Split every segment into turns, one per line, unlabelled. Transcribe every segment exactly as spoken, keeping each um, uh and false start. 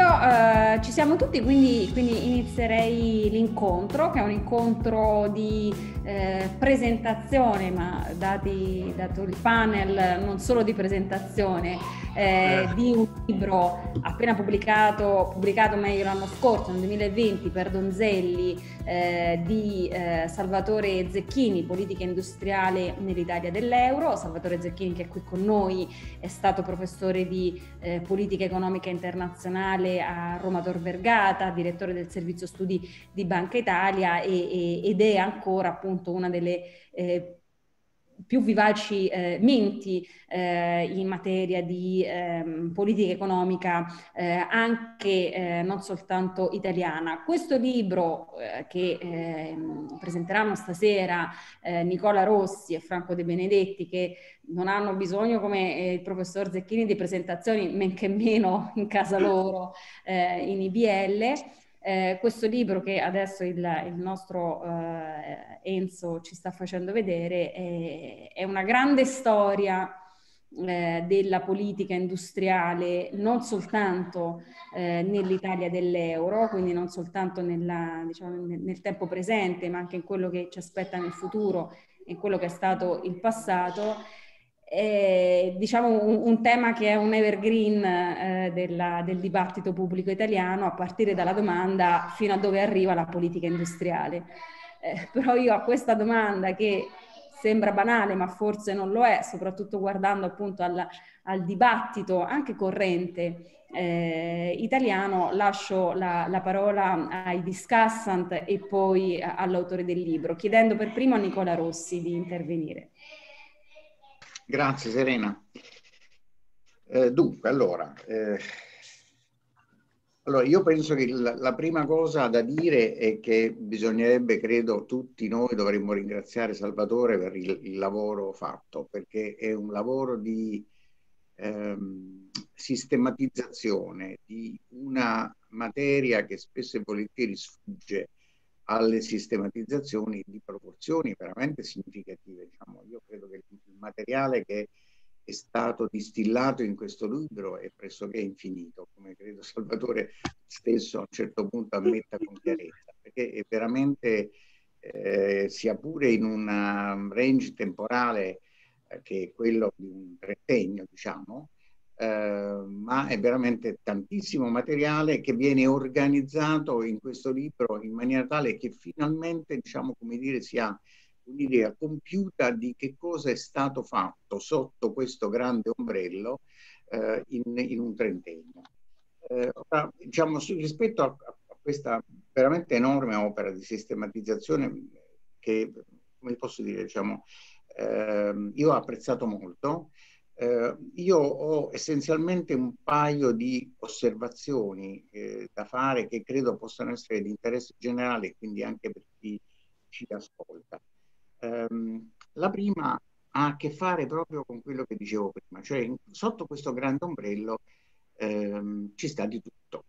eh, ci siamo tutti, quindi, quindi inizierei l'incontro, che è un incontro di eh, presentazione, ma dati, dato il panel, non solo di presentazione, eh, di un libro appena pubblicato, pubblicato meglio l'anno scorso, nel duemilaventi, per Donzelli, eh, di eh, Salvatore Zecchini, Politica industriale nell'Italia dell'euro. Salvatore Zecchini, che è qui con noi, è stato professore di eh, politica economica internazionale a Roma Tor Vergata, direttore del servizio studi di Banca Italia e, e, ed è ancora appunto una delle eh, più vivaci eh, menti eh, in materia di eh, politica economica eh, anche eh, non soltanto italiana. Questo libro eh, che eh, presenteranno stasera eh, Nicola Rossi e Franco De Benedetti, che non hanno bisogno come eh, il professor Zecchini di presentazioni, men che meno in casa loro eh, in I B L. Eh, questo libro che adesso il, il nostro eh, Enzo ci sta facendo vedere è, è una grande storia eh, della politica industriale, non soltanto eh, nell'Italia dell'euro, quindi non soltanto nella, diciamo, nel, nel tempo presente, ma anche in quello che ci aspetta nel futuro, in quello che è stato il passato. È, diciamo, un, un tema che è un evergreen eh, della, del dibattito pubblico italiano, a partire dalla domanda: fino a dove arriva la politica industriale? Eh, però io a questa domanda, che sembra banale ma forse non lo è, soprattutto guardando appunto al, al dibattito anche corrente eh, italiano, lascio la, la parola ai discussant e poi all'autore del libro, chiedendo per primo a Nicola Rossi di intervenire.
Grazie Serena. Eh, dunque, allora, eh, allora, io penso che la, la prima cosa da dire è che bisognerebbe, credo, tutti noi dovremmo ringraziare Salvatore per il, il lavoro fatto, perché è un lavoro di ehm, sistematizzazione di una materia che spesso e volentieri sfugge alle sistematizzazioni di proporzioni veramente significative. Diciamo, io credo che il materiale che è stato distillato in questo libro è pressoché infinito, come credo Salvatore stesso a un certo punto ammetta con chiarezza, perché è veramente, eh, sia pure in un range temporale eh, che è quello di un trentennio, diciamo, Uh, ma è veramente tantissimo materiale che viene organizzato in questo libro in maniera tale che finalmente, diciamo, come dire, si ha un'idea compiuta di che cosa è stato fatto sotto questo grande ombrello uh, in, in un trentennio. Uh, ora, diciamo, su, rispetto a, a questa veramente enorme opera di sistematizzazione che, come posso dire, diciamo, uh, io ho apprezzato molto. Eh, io ho essenzialmente un paio di osservazioni eh, da fare che credo possano essere di interesse generale e quindi anche per chi ci ascolta. Um, la prima ha a che fare proprio con quello che dicevo prima, cioè in, sotto questo grande ombrello ehm, ci sta di tutto.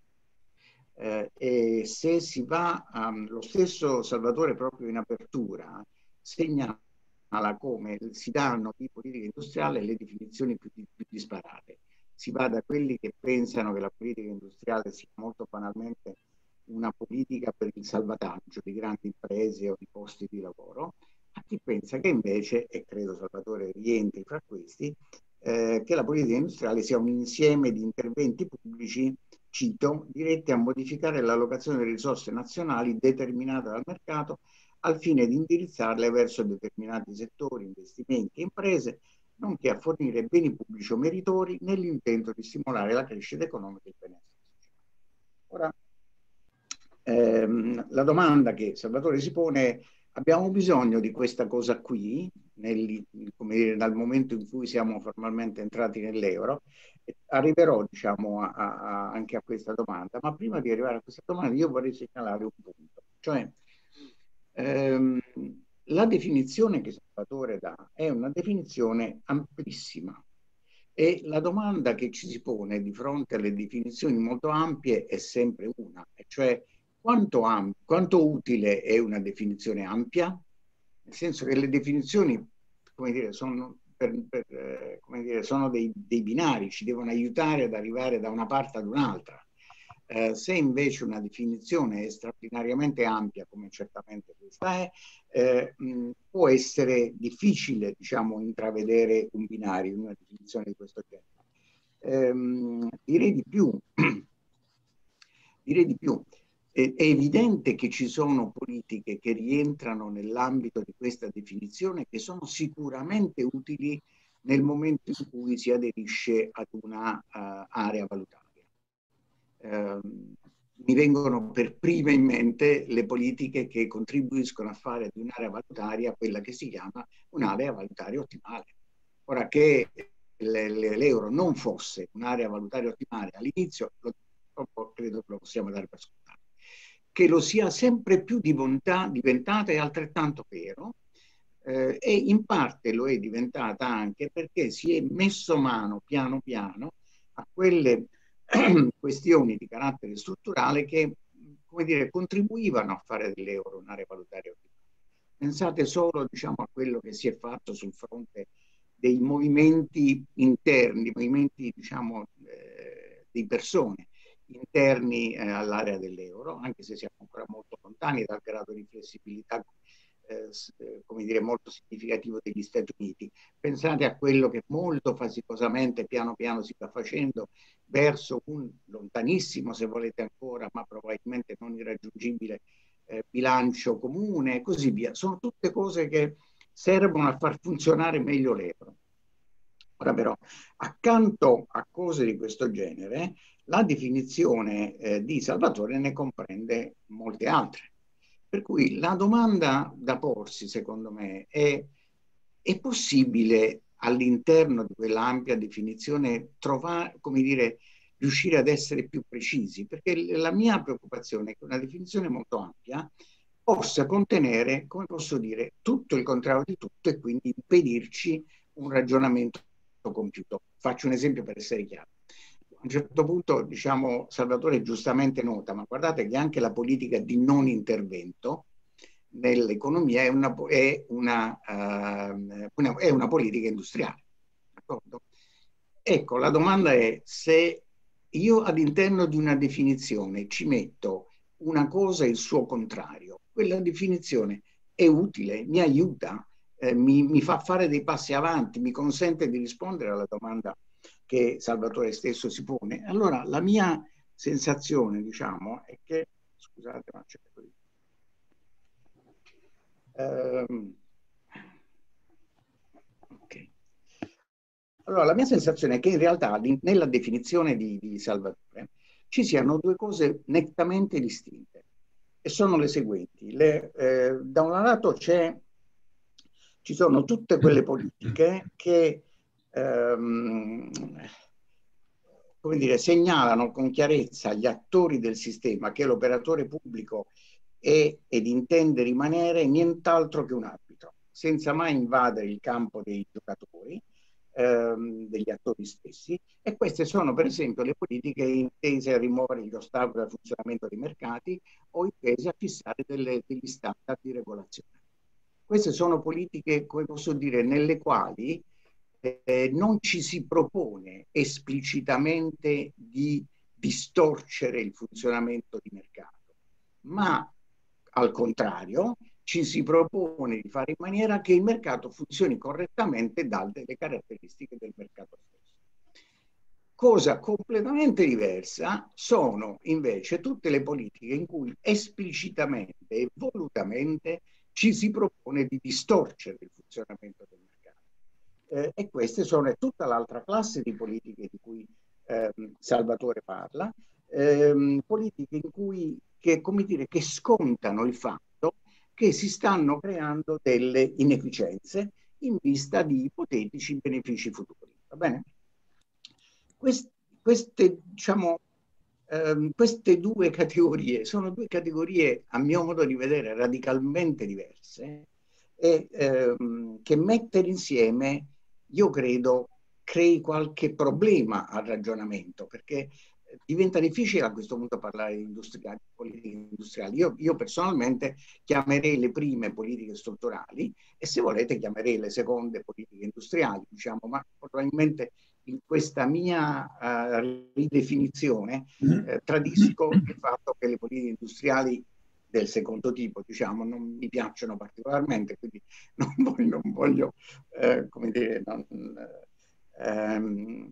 Eh, e se si va, um, lo stesso Salvatore proprio in apertura segnala come si danno di politica industriale le definizioni più, più disparate. Si va da quelli che pensano che la politica industriale sia molto banalmente una politica per il salvataggio di grandi imprese o di posti di lavoro, a chi pensa che invece, e credo Salvatore rientri fra questi, eh, che la politica industriale sia un insieme di interventi pubblici, cito, diretti a modificare l'allocazione delle risorse nazionali determinate dal mercato al fine di indirizzarle verso determinati settori, investimenti e imprese, nonché a fornire beni pubblici o meritori nell'intento di stimolare la crescita economica e il benessere sociale. Ora, ehm, la domanda che Salvatore si pone è: abbiamo bisogno di questa cosa qui, nel, come dire, dal momento in cui siamo formalmente entrati nell'euro? Arriverò, diciamo, a, a, anche a questa domanda, ma prima di arrivare a questa domanda io vorrei segnalare un punto, cioè ehm, la definizione che Salvatore dà è una definizione amplissima e la domanda che ci si pone di fronte alle definizioni molto ampie è sempre una, e cioè quanto, quanto utile è una definizione ampia? Nel senso che le definizioni, come dire, sono, per, per, eh, come dire, sono dei, dei binari, ci devono aiutare ad arrivare da una parte ad un'altra. Eh, se invece una definizione è straordinariamente ampia, come certamente questa è, eh, mh, può essere difficile, diciamo, intravedere un binario in una definizione di questo genere. Ehm, direi di più, direi di più. È, è evidente che ci sono politiche che rientrano nell'ambito di questa definizione, che sono sicuramente utili nel momento in cui si aderisce ad una uh, area valutaria. Uh, mi vengono per prime in mente le politiche che contribuiscono a fare di un'area valutaria quella che si chiama un'area valutaria ottimale. Ora, che l'euro non fosse un'area valutaria ottimale all'inizio, credo che lo possiamo dare per scontato. Che lo sia sempre più diventata è altrettanto vero, eh, e in parte lo è diventata anche perché si è messo mano piano piano a quelle questioni di carattere strutturale che, come dire, contribuivano a fare dell'euro un'area valutaria ottimale. Pensate solo, diciamo, a quello che si è fatto sul fronte dei movimenti interni, movimenti, diciamo, eh, di persone interni eh, all'area dell'euro, anche se siamo ancora molto lontani dal grado di flessibilità eh, come dire, molto significativo degli Stati Uniti. Pensate a quello che molto faticosamente, piano piano, si sta facendo verso un lontanissimo, se volete ancora, ma probabilmente non irraggiungibile, eh, bilancio comune e così via. Sono tutte cose che servono a far funzionare meglio l'euro. Ora però, accanto a cose di questo genere, la definizione eh, di Salvatore ne comprende molte altre. Per cui la domanda da porsi, secondo me, è: è possibile all'interno di quella ampia definizione trovare, come dire, riuscire ad essere più precisi? Perché la mia preoccupazione è che una definizione molto ampia possa contenere, come posso dire, tutto il contrario di tutto e quindi impedirci un ragionamento compiuto. Faccio un esempio per essere chiaro. A un certo punto, diciamo, Salvatore giustamente nota, ma guardate che anche la politica di non intervento nell'economia è una, è una, uh, una, è una politica industriale. D'accordo? Ecco, la domanda è: se io all'interno di una definizione ci metto una cosa e il suo contrario, quella definizione è utile, mi aiuta, eh, mi, mi fa fare dei passi avanti, mi consente di rispondere alla domanda che Salvatore stesso si pone? Allora, la mia sensazione, diciamo, è che, scusate, ma c'è qui. Um, ok. Allora, la mia sensazione è che in realtà nella definizione di, di Salvatore ci siano due cose nettamente distinte, e sono le seguenti. Le, eh, da un lato c'è, ci sono tutte quelle politiche che ehm, come dire, segnalano con chiarezza agli attori del sistema che l'operatore pubblico è ed intende rimanere nient'altro che un arbitro, senza mai invadere il campo dei giocatori, ehm, degli attori stessi, e queste sono per esempio le politiche intese a rimuovere gli ostacoli al funzionamento dei mercati o intese a fissare delle, degli standard di regolazione. Queste sono politiche, come posso dire, nelle quali eh, non ci si propone esplicitamente di distorcere il funzionamento di mercato, ma al contrario ci si propone di fare in maniera che il mercato funzioni correttamente dalle caratteristiche del mercato stesso. Cosa completamente diversa sono invece tutte le politiche in cui esplicitamente e volutamente ci si propone di distorcere il funzionamento del mercato. Eh, e queste sono tutta l'altra classe di politiche di cui ehm, Salvatore parla, ehm, politiche in cui, che, come dire, che scontano il fatto che si stanno creando delle inefficienze in vista di ipotetici benefici futuri. Va bene? Queste, queste, diciamo, ehm, queste due categorie sono due categorie, a mio modo di vedere, radicalmente diverse, e ehm, che mettere insieme, io credo, crei qualche problema al ragionamento, perché diventa difficile a questo punto parlare di industriali, politiche industriali. Io, io personalmente chiamerei le prime politiche strutturali e, se volete, chiamerei le seconde politiche industriali, diciamo, ma probabilmente in questa mia uh, ridefinizione eh, tradisco il fatto che le politiche industriali del secondo tipo, diciamo, non mi piacciono particolarmente, quindi non voglio, non voglio eh, come dire, non, ehm,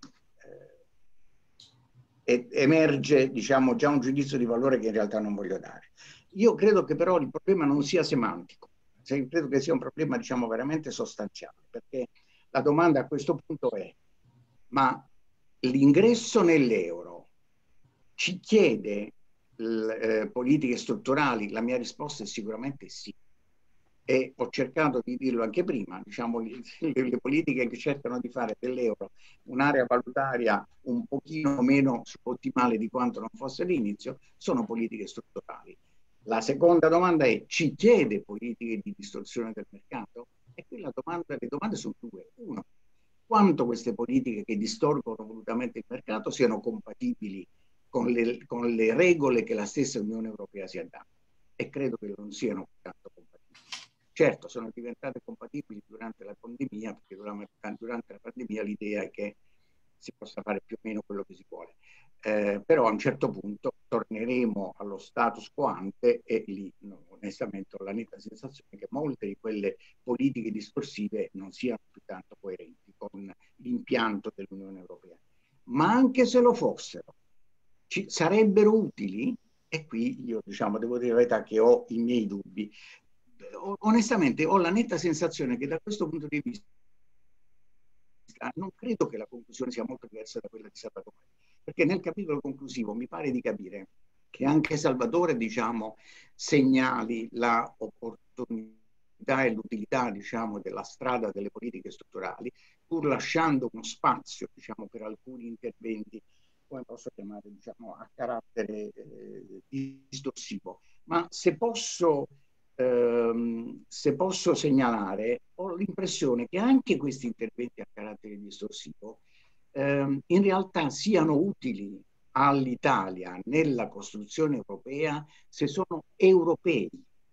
eh, emerge, diciamo, già un giudizio di valore che in realtà non voglio dare. Io credo che però il problema non sia semantico, credo che sia un problema, diciamo, veramente sostanziale, perché la domanda a questo punto è: ma l'ingresso nell'euro ci chiede eh, politiche strutturali? La mia risposta è sicuramente sì. E ho cercato di dirlo anche prima, diciamo, le, le politiche che cercano di fare dell'euro un'area valutaria un pochino meno ottimale di quanto non fosse all'inizio, sono politiche strutturali. La seconda domanda è: ci chiede politiche di distorsione del mercato? E qui la domanda, le domande sono due. Uno, quanto queste politiche che distorcono volutamente il mercato siano compatibili con le, con le regole che la stessa Unione Europea si è data, e credo che non siano tanto compatibili. Certo, sono diventate compatibili durante la pandemia, perché durante la pandemia l'idea è che si possa fare più o meno quello che si vuole. Eh, però a un certo punto torneremo allo status quo ante, e lì no, onestamente ho la netta sensazione che molte di quelle politiche distorsive non siano più tanto coerenti con l'impianto dell'Unione Europea. Ma anche se lo fossero, ci sarebbero utili? E qui io, diciamo, devo dire la verità che ho i miei dubbi. Onestamente ho la netta sensazione che da questo punto di vista non credo che la conclusione sia molto diversa da quella di Salvatore, perché nel capitolo conclusivo mi pare di capire che anche Salvatore, diciamo, segnali la opportunità e l'utilità, diciamo, della strada delle politiche strutturali, pur lasciando uno spazio, diciamo, per alcuni interventi, come posso chiamare, diciamo, a carattere eh, distorsivo. Ma se posso Ehm, se posso segnalare, ho l'impressione che anche questi interventi a carattere distorsivo ehm, in realtà siano utili all'Italia nella costruzione europea se sono europei.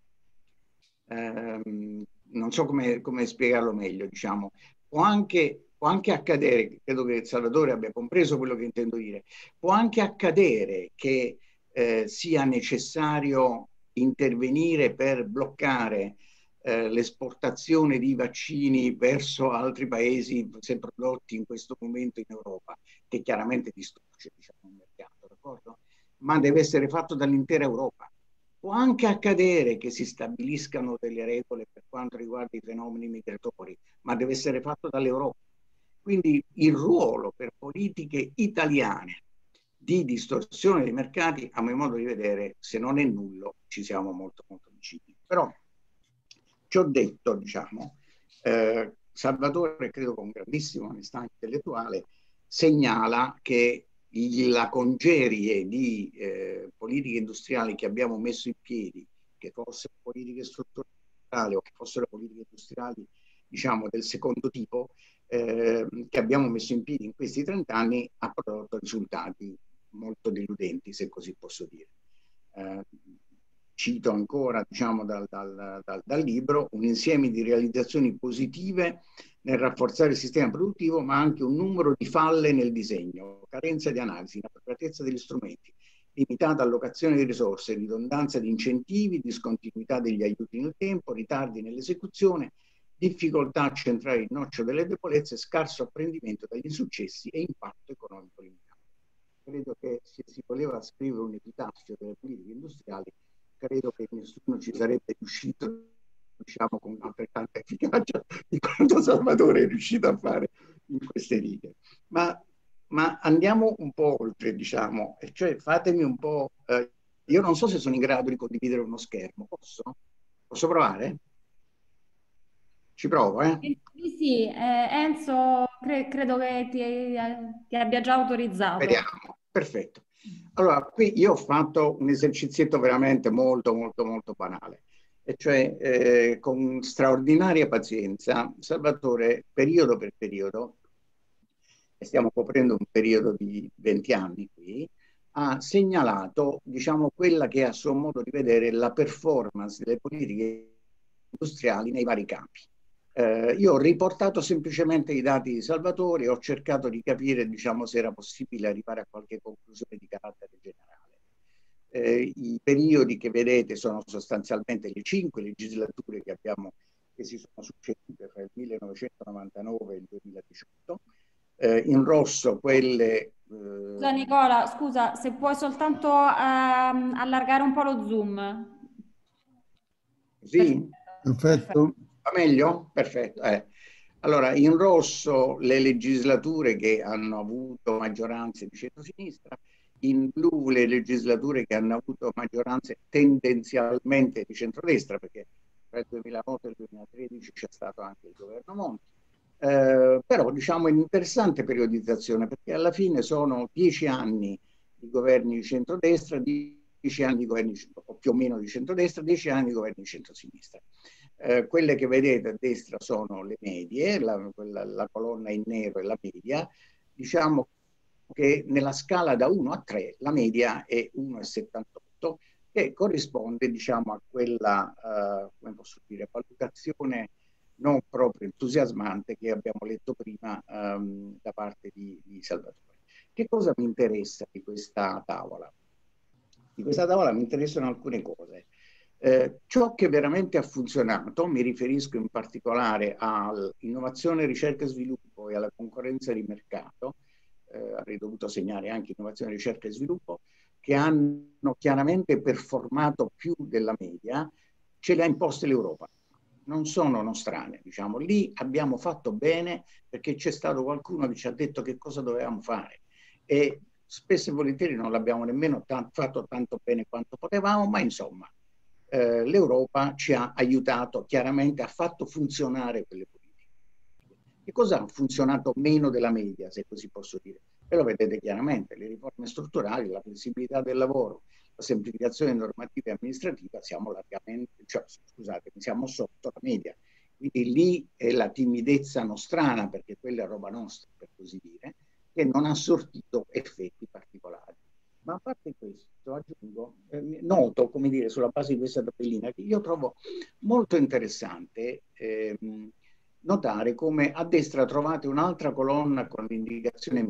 Ehm, non so come, come spiegarlo meglio, diciamo. Può anche, può anche accadere, credo che Salvatore abbia compreso quello che intendo dire, può anche accadere che eh, sia necessario intervenire per bloccare eh, l'esportazione di vaccini verso altri paesi se prodotti in questo momento in Europa, che chiaramente distorce, diciamo, il mercato, d'accordo? Ma deve essere fatto dall'intera Europa. Può anche accadere che si stabiliscano delle regole per quanto riguarda i fenomeni migratori, ma deve essere fatto dall'Europa. Quindi il ruolo per politiche italiane di distorsione dei mercati, a mio modo di vedere, se non è nullo, ci siamo molto molto vicini. Però, ci ho detto, diciamo, eh, Salvatore, credo con grandissima onestà intellettuale, segnala che la congerie di eh, politiche industriali che abbiamo messo in piedi, che fossero politiche strutturali o che fossero politiche industriali, diciamo, del secondo tipo, eh, che abbiamo messo in piedi in questi trent'anni, ha prodotto risultati molto deludenti, se così posso dire. Eh, cito ancora, diciamo, dal, dal, dal, dal libro, un insieme di realizzazioni positive nel rafforzare il sistema produttivo, ma anche un numero di falle nel disegno, carenza di analisi, inappropriatezza degli strumenti, limitata allocazione di risorse, ridondanza di incentivi, discontinuità degli aiuti nel tempo, ritardi nell'esecuzione, difficoltà a centrare il noccio delle debolezze, scarso apprendimento dagli insuccessi e impatto economico limitato. Credo che se si voleva scrivere un epitaffio delle politiche industriali, credo che nessuno ci sarebbe riuscito, diciamo, con altrettanta efficacia di quanto Salvatore è riuscito a fare in queste righe. Ma, ma andiamo un po' oltre, diciamo, e cioè fatemi un po'... Eh, io non so se sono in grado di condividere uno schermo, posso? Posso provare? Ci provo, eh?
Sì, sì, eh, Enzo, cre- credo che ti, ti abbia già autorizzato.
Vediamo, perfetto. Allora, qui io ho fatto un esercizietto veramente molto, molto, molto banale. E cioè, eh, con straordinaria pazienza, Salvatore, periodo per periodo, e stiamo coprendo un periodo di venti anni qui, ha segnalato, diciamo, quella che è a suo modo di vedere la performance delle politiche industriali nei vari campi. Eh, io ho riportato semplicemente i dati di Salvatore e ho cercato di capire, diciamo, se era possibile arrivare a qualche conclusione di carattere generale. Eh, I periodi che vedete sono sostanzialmente le cinque legislature che abbiamo, che si sono succedute fra il millenovecentonovantanove e il duemiladiciotto. Eh, in rosso quelle... Eh,
Scusa Nicola, scusa, se puoi soltanto ehm, allargare un po' lo zoom.
Così?
Perfetto.
Perfetto.
Va meglio? Perfetto. Eh. Allora, in rosso le legislature che hanno avuto maggioranze di centrosinistra, in blu le legislature che hanno avuto maggioranze tendenzialmente di centrodestra, perché tra il duemilaotto e il duemilatredici c'è stato anche il governo Monti. Eh, però diciamo è un'interessante periodizzazione, perché alla fine sono dieci anni di governi di centrodestra, dieci anni di governi o più o meno di centrodestra, dieci anni di governi di centrosinistra. Eh, quelle che vedete a destra sono le medie, la, quella, la colonna in nero è la media. Diciamo che nella scala da uno a tre la media è uno virgola settantotto, che corrisponde, diciamo, a quella, eh, come posso dire, valutazione non proprio entusiasmante che abbiamo letto prima um, da parte di, di Salvatore. Che cosa mi interessa di questa tavola? Di questa tavola mi interessano alcune cose. Eh, ciò che veramente ha funzionato, mi riferisco in particolare all'innovazione, ricerca e sviluppo e alla concorrenza di mercato, eh, avrei dovuto segnare anche innovazione, ricerca e sviluppo, che hanno chiaramente performato più della media, ce le ha imposte l'Europa. Non sono nostrane, diciamo. Lì abbiamo fatto bene perché c'è stato qualcuno che ci ha detto che cosa dovevamo fare. E spesso e volentieri non l'abbiamo nemmeno fatto tanto bene quanto potevamo, ma insomma, eh, l'Europa ci ha aiutato, chiaramente ha fatto funzionare quelle politiche. Che cosa ha funzionato meno della media, se così posso dire? E lo vedete chiaramente, le riforme strutturali, la flessibilità del lavoro, la semplificazione normativa e amministrativa, siamo largamente, cioè, scusate, siamo sotto la media. Quindi lì è la timidezza nostrana, perché quella è roba nostra, per così dire, che non ha sortito effetti particolari. Ma a parte questo, aggiungo, eh, noto, come dire, sulla base di questa tabellina, che io trovo molto interessante ehm, notare come a destra trovate un'altra colonna con l'indicazione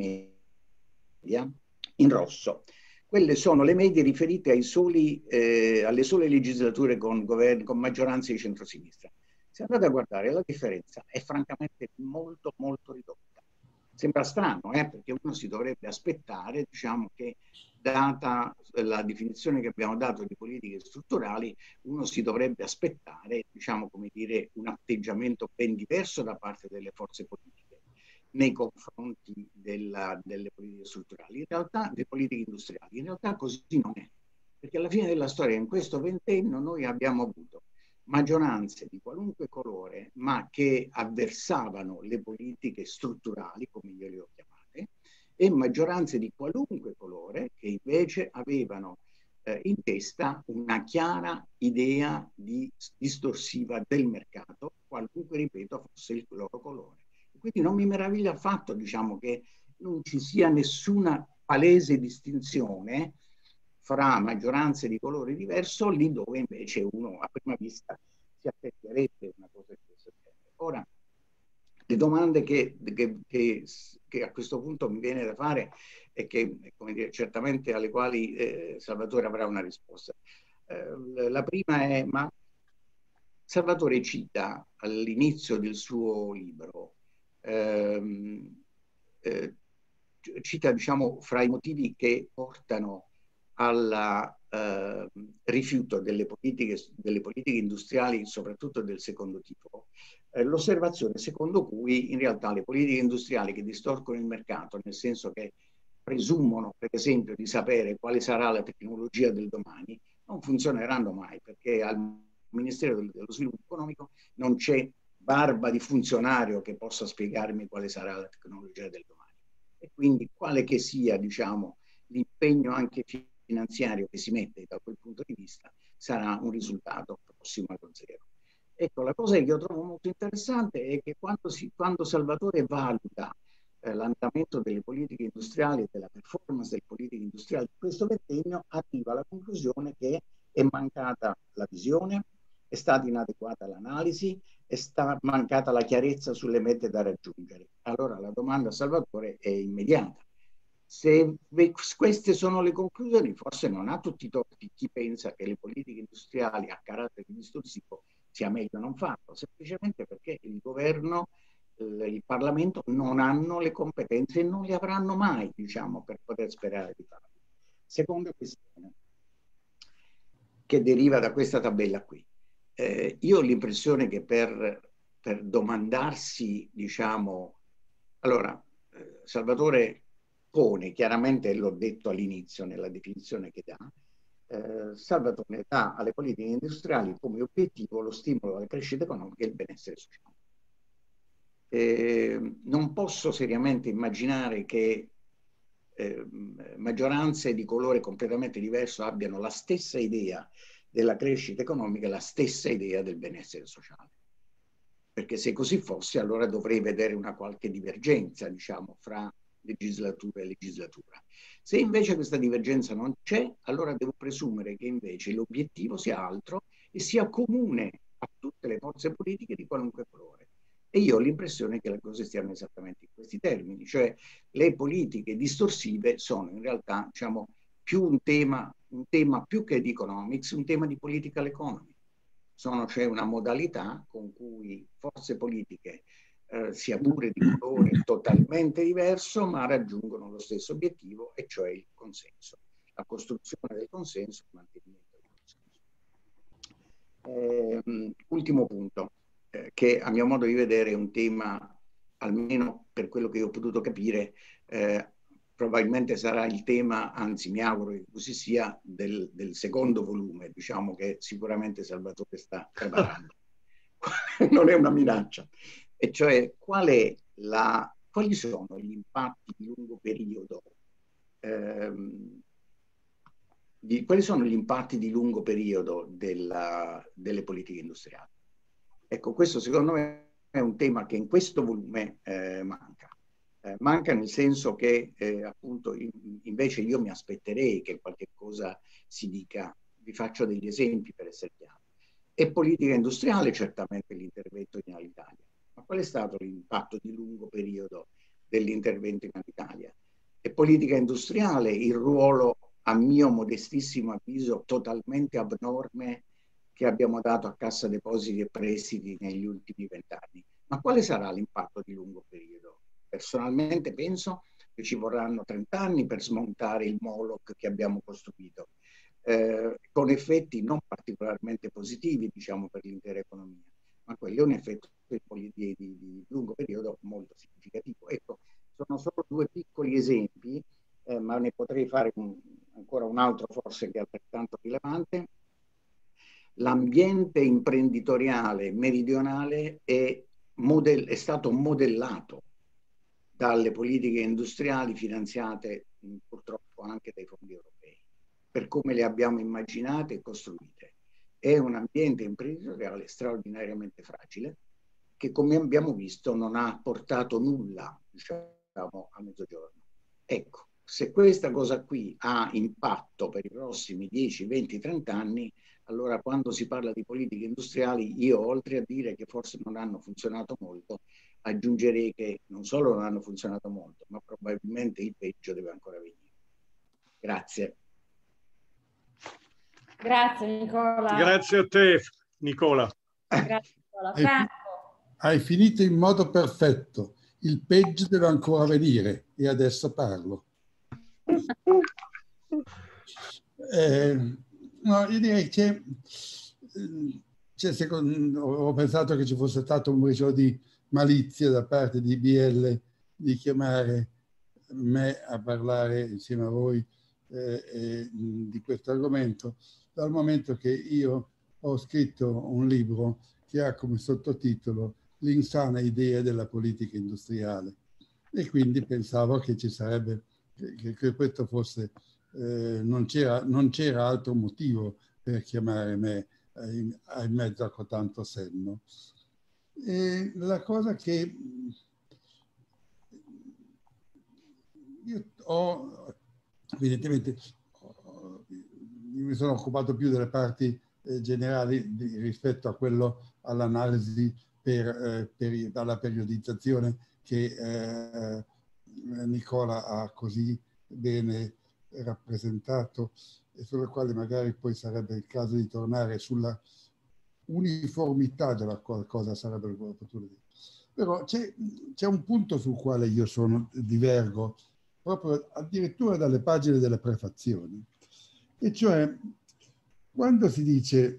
media in rosso. Quelle sono le medie riferite ai soli, eh, alle sole legislature con, governi, con maggioranze di centrosinistra. Se andate a guardare, la differenza è francamente molto, molto ridotta. Sembra strano, eh, perché uno si dovrebbe aspettare, diciamo, che data la definizione che abbiamo dato di politiche strutturali, uno si dovrebbe aspettare, diciamo, come dire, un atteggiamento ben diverso da parte delle forze politiche nei confronti della, delle politiche strutturali, in realtà, delle politiche industriali. In realtà così non è, perché alla fine della storia, in questo ventennio, noi abbiamo avuto maggioranze di qualunque colore, ma che avversavano le politiche strutturali, come io le ho chiamate, e maggioranze di qualunque colore che invece avevano eh, in testa una chiara idea di, distorsiva del mercato, qualunque, ripeto, fosse il loro colore. Quindi non mi meraviglia affatto, diciamo, che non ci sia nessuna palese distinzione fra maggioranze di colore diverso, lì dove invece uno a prima vista si aspetterebbe una cosa di questo genere. Ora, le domande che, che, che, che a questo punto mi viene da fare e che, come dire, certamente alle quali eh, Salvatore avrà una risposta. Eh, la prima è, ma Salvatore cita all'inizio del suo libro, ehm, eh, cita, diciamo, fra i motivi che portano al eh, rifiuto delle politiche, delle politiche industriali, soprattutto del secondo tipo, eh, l'osservazione secondo cui in realtà le politiche industriali che distorcono il mercato, nel senso che presumono, per esempio, di sapere quale sarà la tecnologia del domani, non funzioneranno mai, perché al Ministero dello Sviluppo Economico non c'è barba di funzionario che possa spiegarmi quale sarà la tecnologia del domani. E quindi quale che sia, diciamo, l'impegno anche finanziario che si mette da quel punto di vista, sarà un risultato prossimo allo zero. Ecco, la cosa che io trovo molto interessante è che quando, si, quando Salvatore valuta eh, l'andamento delle politiche industriali e della performance delle politiche industriali di questo ventennio, arriva alla conclusione che è mancata la visione, è stata inadeguata l'analisi, è sta mancata la chiarezza sulle mete da raggiungere. Allora la domanda a Salvatore è immediata. Se queste sono le conclusioni, forse non ha tutti i torti chi pensa che le politiche industriali a carattere distorsivo sia meglio non farlo, semplicemente perché il governo, il Parlamento non hanno le competenze e non le avranno mai, diciamo, per poter sperare di farlo. Seconda questione che deriva da questa tabella qui. Eh, io ho l'impressione che per, per domandarsi, diciamo, allora, eh, Salvatore pone, chiaramente l'ho detto all'inizio nella definizione che dà, eh, Salvatore dà alle politiche industriali come obiettivo lo stimolo alla crescita economica e il benessere sociale. Eh, non posso seriamente immaginare che eh, maggioranze di colore completamente diverso abbiano la stessa idea della crescita economica e la stessa idea del benessere sociale. Perché se così fosse, allora dovrei vedere una qualche divergenza, diciamo, fra legislatura e legislatura. Se invece questa divergenza non c'è, allora devo presumere che invece l'obiettivo sia altro e sia comune a tutte le forze politiche di qualunque colore. E io ho l'impressione che le cose stiano esattamente in questi termini, cioè le politiche distorsive sono in realtà, diciamo, più un tema, un tema più che di economics, un tema di political economy. Sono, cioè, una modalità con cui forze politiche, eh, sia pure di colore totalmente diverso, ma raggiungono lo stesso obiettivo, e cioè il consenso, la costruzione del consenso, il mantenimento del consenso. Eh, ultimo punto, eh, che a mio modo di vedere è un tema, almeno per quello che io ho potuto capire, eh, probabilmente sarà il tema, anzi mi auguro che così sia, del, del secondo volume, diciamo, che sicuramente Salvatore sta preparando. Non è una minaccia. E cioè, qual è la, quali sono gli impatti di lungo periodo, ehm, di, quali sono gli impatti di lungo periodo della, delle politiche industriali? Ecco, questo secondo me è un tema che in questo volume eh, manca. Eh, manca nel senso che eh, appunto in, invece io mi aspetterei che qualche cosa si dica. Vi faccio degli esempi per essere chiaro. E politica industriale certamente l'intervento in Alitalia, ma qual è stato l'impatto di lungo periodo dell'intervento in Alitalia? E politica industriale il ruolo, a mio modestissimo avviso, totalmente abnorme che abbiamo dato a Cassa Depositi e Prestiti negli ultimi vent'anni. Ma quale sarà l'impatto di lungo periodo? Personalmente penso che ci vorranno trenta anni per smontare il Moloch che abbiamo costruito, eh, con effetti non particolarmente positivi, diciamo, per l'intera economia, ma quello è un effetto di, di, di lungo periodo molto significativo. Ecco, sono solo due piccoli esempi, eh, ma ne potrei fare un, ancora un altro forse che è altrettanto rilevante. L'ambiente imprenditoriale meridionale è, model, è stato modellato dalle politiche industriali finanziate mh, purtroppo anche dai fondi europei, per come le abbiamo immaginate e costruite. È un ambiente imprenditoriale straordinariamente fragile che, come abbiamo visto, non ha portato nulla, diciamo, a mezzogiorno. Ecco, se questa cosa qui ha impatto per i prossimi dieci, venti, trenta anni, allora quando si parla di politiche industriali, io oltre a dire che forse non hanno funzionato molto, aggiungerei che non solo non hanno funzionato molto, ma probabilmente il peggio deve ancora venire. Grazie.
Grazie Nicola.
Grazie a te Nicola.
Grazie Nicola.
Hai, hai finito in modo perfetto. Il peggio deve ancora venire e adesso parlo. Eh, no, io direi che cioè, secondo, ho pensato che ci fosse stato un briciolo di malizia da parte di B L di chiamare me a parlare insieme a voi eh, eh, di questo argomento, dal momento che io ho scritto un libro che ha come sottotitolo L'insana idea della politica industriale, e quindi pensavo che ci sarebbe, che, che questo fosse, eh, non c'era non c'era altro motivo per chiamare me in, in mezzo a cotanto senno. E la cosa che io ho, evidentemente, io mi sono occupato più delle parti eh, generali di, rispetto a quello all'analisi per, eh, per, dalla periodizzazione che eh, Nicola ha così bene rappresentato e sulla quale magari poi sarebbe il caso di tornare sulla uniformità della cosa, sarebbe opportuno dire. Però c'è un punto sul quale io sono divergo, proprio addirittura dalle pagine delle prefazioni, e cioè quando si dice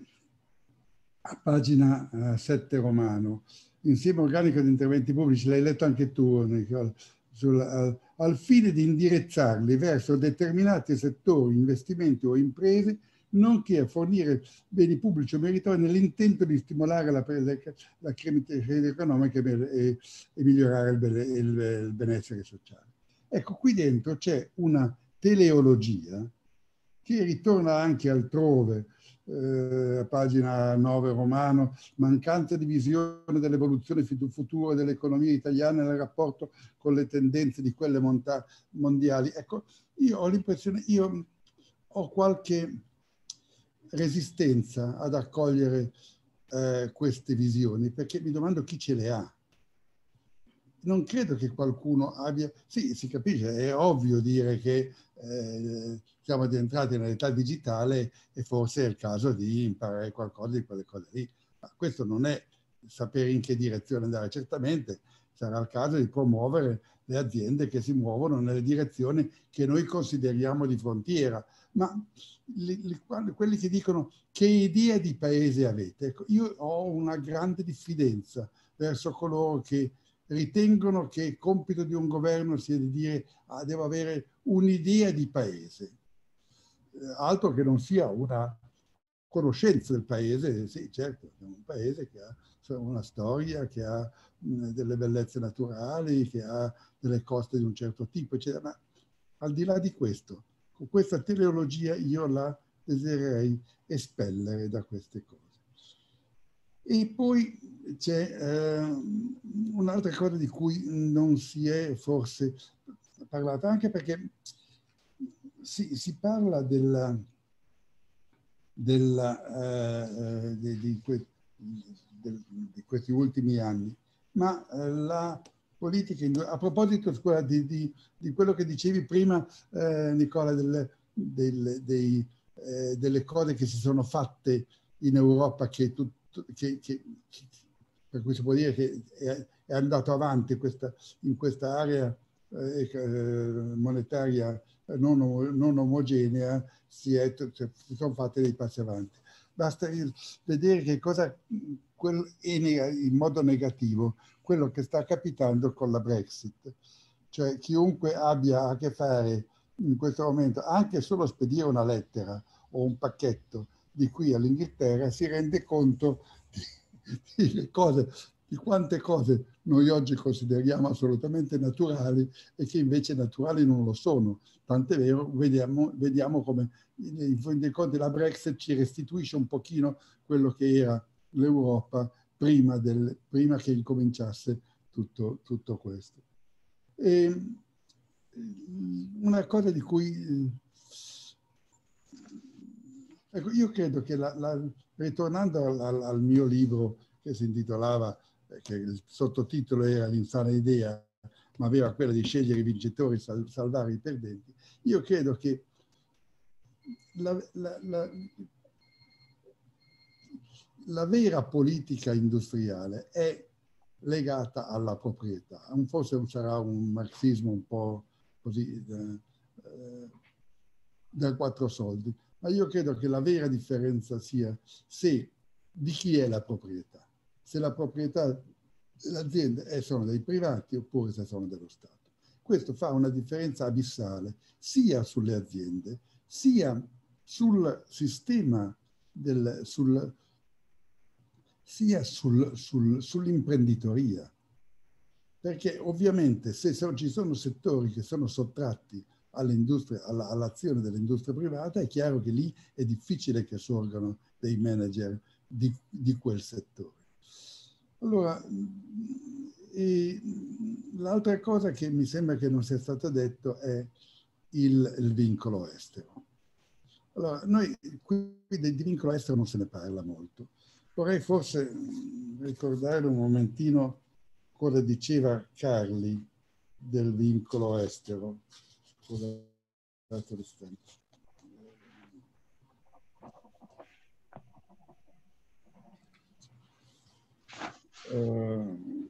a pagina sette romano, insieme organico di interventi pubblici, l'hai letto anche tu, Nicola, sul, al, al fine di indirizzarli verso determinati settori, investimenti o imprese, nonché a fornire beni pubblici o meritori nell'intento di stimolare la, la, la crescita economica e, e migliorare il, il, il benessere sociale. Ecco, qui dentro c'è una teleologia che ritorna anche altrove, eh, a pagina nove romano, mancanza di visione dell'evoluzione futura dell'economia italiana nel rapporto con le tendenze di quelle mondiali. Ecco, io ho l'impressione, io ho qualche resistenza ad accogliere eh, queste visioni, perché mi domando chi ce le ha. Non credo che qualcuno abbia... Sì, si capisce, è ovvio dire che eh, siamo entrati nell'età digitale e forse è il caso di imparare qualcosa di quelle cose lì. Ma questo non è sapere in che direzione andare. Certamente sarà il caso di promuovere le aziende che si muovono nelle direzioni che noi consideriamo di frontiera. Ma li, li, quelli che dicono che idea di paese avete, ecco, io ho una grande diffidenza verso coloro che ritengono che il compito di un governo sia di dire ah, devo avere un'idea di paese, eh, altro che non sia una conoscenza del paese. Sì, certo, è un paese che ha una storia, che ha mh, delle bellezze naturali, che ha delle coste di un certo tipo, eccetera. Ma al di là di questo, con questa teleologia io la desidererei espellere da queste cose. E poi c'è eh, un'altra cosa di cui non si è forse parlato, anche perché si, si parla della, della, eh, di, di, que, di, di questi ultimi anni, ma eh, la politica, a proposito scusa, di, di, di quello che dicevi prima, eh, Nicola, del, del, dei, eh, delle cose che si sono fatte in Europa che tu, Che, che, per cui si può dire che è, è andato avanti questa, in questa area eh, monetaria non, non omogenea, si, è, si sono fatti dei passi avanti. Basta vedere che cosa, quel, in modo negativo, quello che sta capitando con la Brexit. Cioè chiunque abbia a che fare in questo momento, anche solo spedire una lettera o un pacchetto di qui all'Inghilterra, si rende conto di, di, cose, di quante cose noi oggi consideriamo assolutamente naturali e che invece naturali non lo sono. Tant'è vero, vediamo, vediamo come in fin dei conti la Brexit ci restituisce un pochino quello che era l'Europa prima, del, prima che incominciasse tutto, tutto questo. E una cosa di cui... Ecco, io credo che, la, la, ritornando al, al, al mio libro che si intitolava, che il sottotitolo era L'insana idea, ma aveva quella di scegliere i vincitori e sal, salvare i perdenti, io credo che la, la, la, la vera politica industriale è legata alla proprietà. Forse sarà un marxismo un po' così eh, da quattro soldi, ma io credo che la vera differenza sia se di chi è la proprietà, se la proprietà dell'azienda sono dei privati oppure se sono dello Stato. Questo fa una differenza abissale sia sulle aziende, sia sul sistema, del, sul, sia sul, sul, sull'imprenditoria. Perché ovviamente se ci sono settori che sono sottratti all'industria, all'azione dell'industria privata, è chiaro che lì è difficile che sorgano dei manager di, di quel settore. Allora, l'altra cosa che mi sembra che non sia stato detto è il, il vincolo estero. Allora, noi qui di vincolo estero non se ne parla molto, vorrei forse ricordare un momentino cosa diceva Carli del vincolo estero. Scusate l'istante. Uh,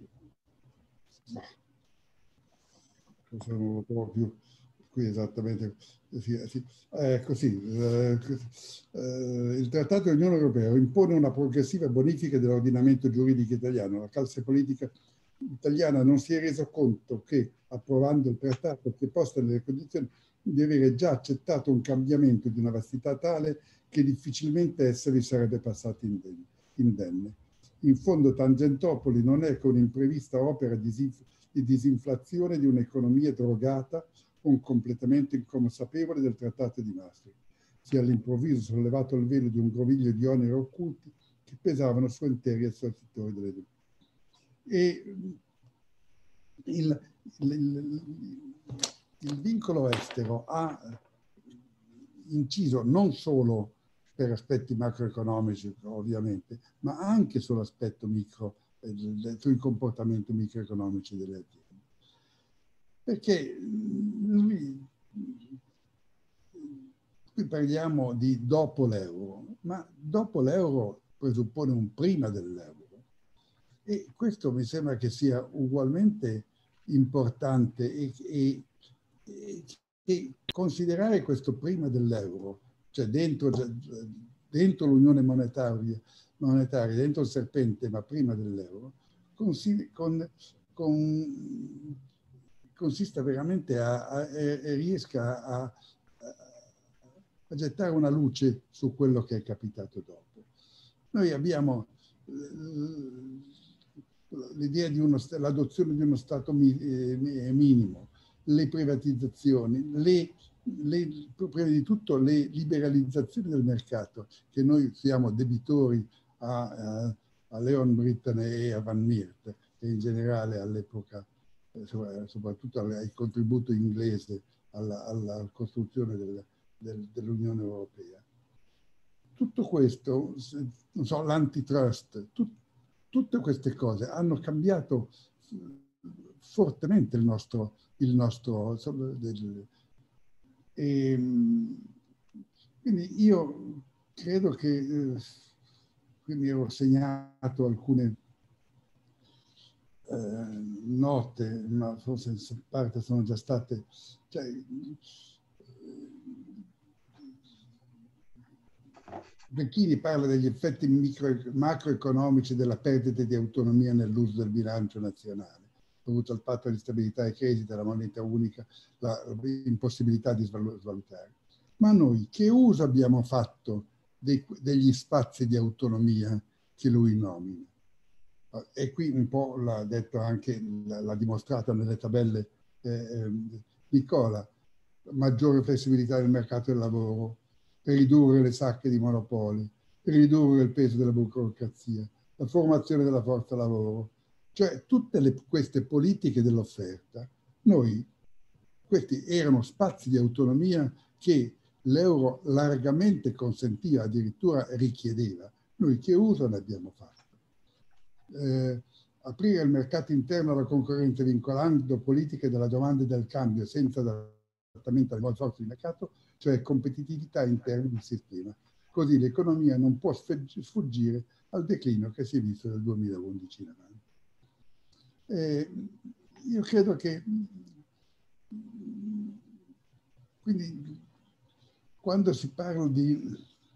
non lo trovo più qui esattamente. Sì, sì. Eh, così, eh, eh, il Trattato dell'Unione Europea impone una progressiva bonifica dell'ordinamento giuridico italiano. La classe politica italiana non si è reso conto che, approvando il trattato, si è posta nelle condizioni di avere già accettato un cambiamento di una vastità tale che difficilmente essa vi sarebbe passata indenne. In fondo Tangentopoli non è che un'imprevista opera di disinflazione di un'economia drogata, un completamento inconsapevole del Trattato di Maastricht. Si è all'improvviso sollevato il velo di un groviglio di oneri occulti che pesavano su interi settori delle e il, il, il, il vincolo estero ha inciso non solo per aspetti macroeconomici, ovviamente, ma anche sull'aspetto micro, eh, sui comportamenti microeconomici delle aziende. Perché lui, qui parliamo di dopo l'euro, ma dopo l'euro presuppone un prima dell'euro. E questo mi sembra che sia ugualmente importante e, e, e, e considerare questo prima dell'euro, cioè dentro, dentro l'unione monetaria, monetaria, dentro il serpente, ma prima dell'euro, con, con, con, consiste veramente a, a, a riesca a, a, a gettare una luce su quello che è capitato dopo. Noi abbiamo l'idea di uno, l'adozione di uno Stato mi, eh, minimo, le privatizzazioni, le, le, prima di tutto le liberalizzazioni del mercato, che noi siamo debitori a, a, a Leon Brittan e a Van Miert, e in generale all'epoca, eh, soprattutto al contributo inglese alla, alla costruzione del, del, dell'Unione Europea. Tutto questo, non so, l'antitrust, tut, tutte queste cose hanno cambiato fortemente il nostro, il nostro del, e, quindi io credo che, eh, quindi ho segnato alcune eh, note, ma forse in parte sono già state, cioè, Becchini parla degli effetti micro, macroeconomici della perdita di autonomia nell'uso del bilancio nazionale, dovuto al patto di stabilità e crescita, la moneta unica, l'impossibilità di svalutare. Ma noi che uso abbiamo fatto dei, degli spazi di autonomia che lui nomina? E qui un po' l'ha detto anche, l'ha dimostrato nelle tabelle eh, Nicola, maggiore flessibilità del mercato del lavoro, per ridurre le sacche di monopoli, per ridurre il peso della burocrazia, la formazione della forza lavoro, cioè tutte le, queste politiche dell'offerta, noi, questi erano spazi di autonomia che l'euro largamente consentiva, addirittura richiedeva. Noi che uso ne abbiamo fatto? Eh, aprire il mercato interno alla concorrenza vincolando politiche della domanda e del cambio senza adattamento alle nuove forze di mercato, cioè competitività interna del sistema. Così l'economia non può sfuggire al declino che si è visto dal duemilaundici in avanti. Eh, io credo che quindi quando si parla di,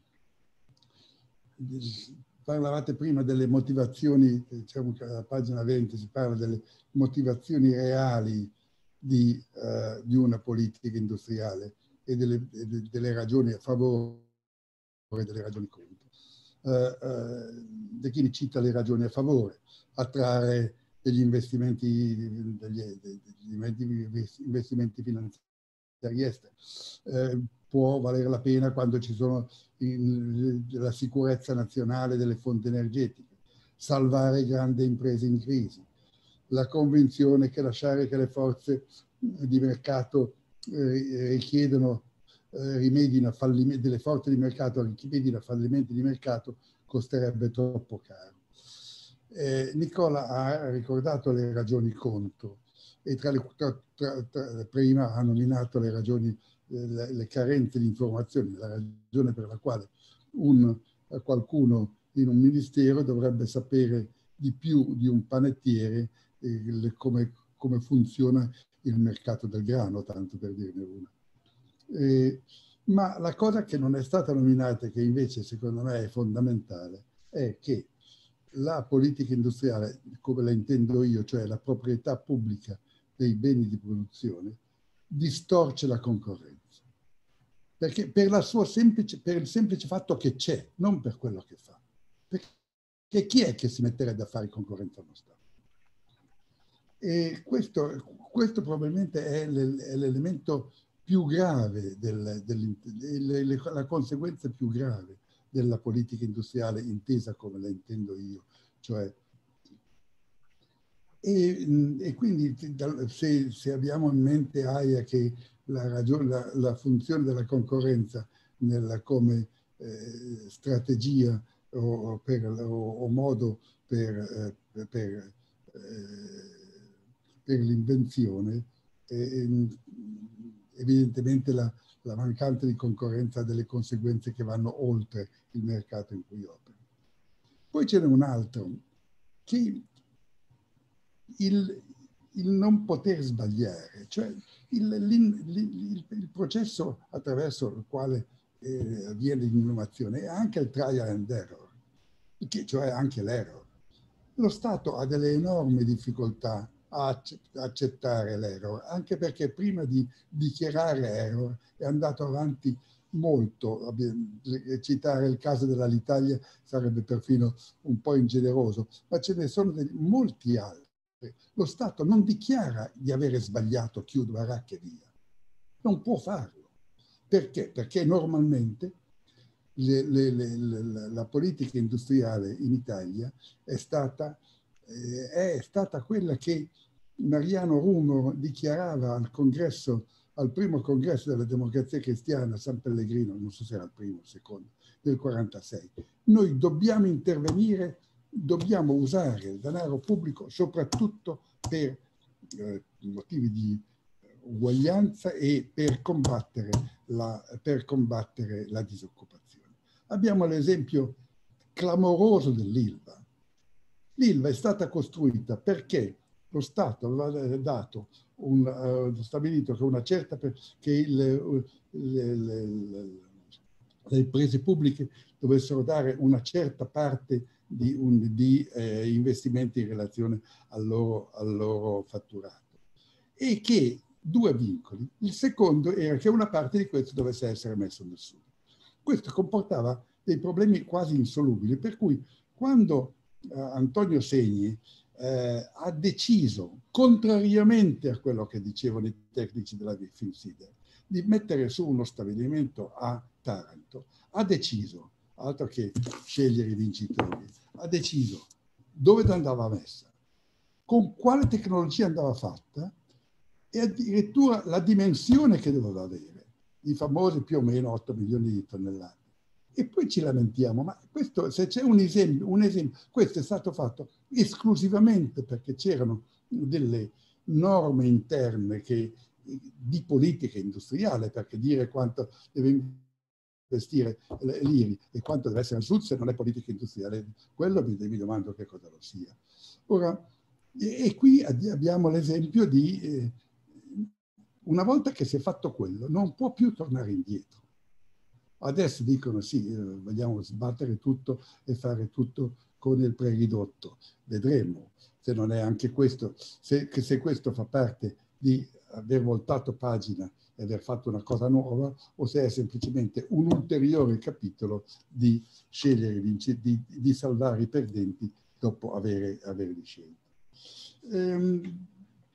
di parlavate prima delle motivazioni, diciamo che alla pagina venti si parla delle motivazioni reali di, uh, di una politica industriale e delle, delle ragioni a favore e delle ragioni contro. Uh, uh, Becchini cita le ragioni a favore: attrarre degli investimenti, degli, degli investimenti finanziari esteri. Uh, può valere la pena quando ci sono in, la sicurezza nazionale delle fonti energetiche, salvare grandi imprese in crisi, la convinzione che lasciare che le forze di mercato eh, richiedono, eh, rimedino a fallimenti, delle forze di mercato rimedino a fallimenti di mercato costerebbe troppo caro. Eh, Nicola ha ricordato le ragioni contro e tra le, tra, tra, tra, prima ha nominato le ragioni, le, le carenze di informazioni, la ragione per la quale un, qualcuno in un ministero dovrebbe sapere di più di un panettiere eh, le, come, come funziona il mercato del grano, tanto per dirne una. Eh, ma la cosa che non è stata nominata, che invece secondo me è fondamentale, è che la politica industriale, come la intendo io, cioè la proprietà pubblica dei beni di produzione, distorce la concorrenza. Perché per, la sua semplice, per il semplice fatto che c'è, non per quello che fa. Perché chi è che si metterebbe a fare concorrenza allo Stato? E questo, questo probabilmente è l'elemento più grave, del, del, la conseguenza più grave della politica industriale intesa come la intendo io. Cioè, e, e quindi se, se abbiamo in mente Aya che la, ragione, la, la funzione della concorrenza nella, come eh, strategia o, per, o, o modo per, eh, per, eh, per l'invenzione, eh, evidentemente la, la mancanza di concorrenza ha delle conseguenze che vanno oltre il mercato in cui opera. Poi ce n'è un altro, che il, il non poter sbagliare, cioè il, il, il, il processo attraverso il quale eh, avviene l'innovazione è anche il trial and error, che, cioè anche l'error. Lo Stato ha delle enormi difficoltà a accettare l'error, anche perché prima di dichiarare error è andato avanti molto. Citare il caso dell'Alitalia sarebbe perfino un po' ingeneroso, ma ce ne sono dei, molti altri. Lo Stato non dichiara di avere sbagliato, chiude baracca e via. Non può farlo. Perché? Perché normalmente le, le, le, le, la politica industriale in Italia è stata, eh, è stata quella che Mariano Rumo dichiarava al congresso, al primo congresso della Democrazia Cristiana a San Pellegrino, non so se era il primo o il secondo, del quarantasei. Noi dobbiamo intervenire, dobbiamo usare il denaro pubblico soprattutto per eh, motivi di uguaglianza e per combattere la, per combattere la disoccupazione. Abbiamo l'esempio clamoroso dell'Ilva. L'Ilva è stata costruita perché lo Stato aveva dato un, uh, stabilito che una certa che il, uh, le, le, le, le imprese pubbliche dovessero dare una certa parte di, un, di eh, investimenti in relazione al loro, al loro fatturato. E che due vincoli. Il secondo era che una parte di questo dovesse essere messo nel sud. Questo comportava dei problemi quasi insolubili, per cui quando eh, Antonio Segni eh, ha deciso, contrariamente a quello che dicevano i tecnici della Finsider, di mettere su uno stabilimento a Taranto, ha deciso, altro che scegliere i vincitori, ha deciso dove andava messa, con quale tecnologia andava fatta e addirittura la dimensione che doveva avere, i famosi più o meno otto milioni di tonnellate. E poi ci lamentiamo, ma questo, se c'è un esempio, un esempio, questo è stato fatto esclusivamente perché c'erano delle norme interne che, di politica industriale, perché dire quanto deve investire l'I R I e quanto deve essere al sud se non è politica industriale, quello mi, mi domando che cosa lo sia. Ora, e, e qui abbiamo l'esempio di, eh, una volta che si è fatto quello, non può più tornare indietro. Adesso dicono sì, eh, vogliamo sbattere tutto e fare tutto con il preridotto. Vedremo se non è anche questo, se, se questo fa parte di aver voltato pagina e aver fatto una cosa nuova o se è semplicemente un ulteriore capitolo di scegliere, di, di salvare i perdenti dopo avere, avere scelto. Ehm,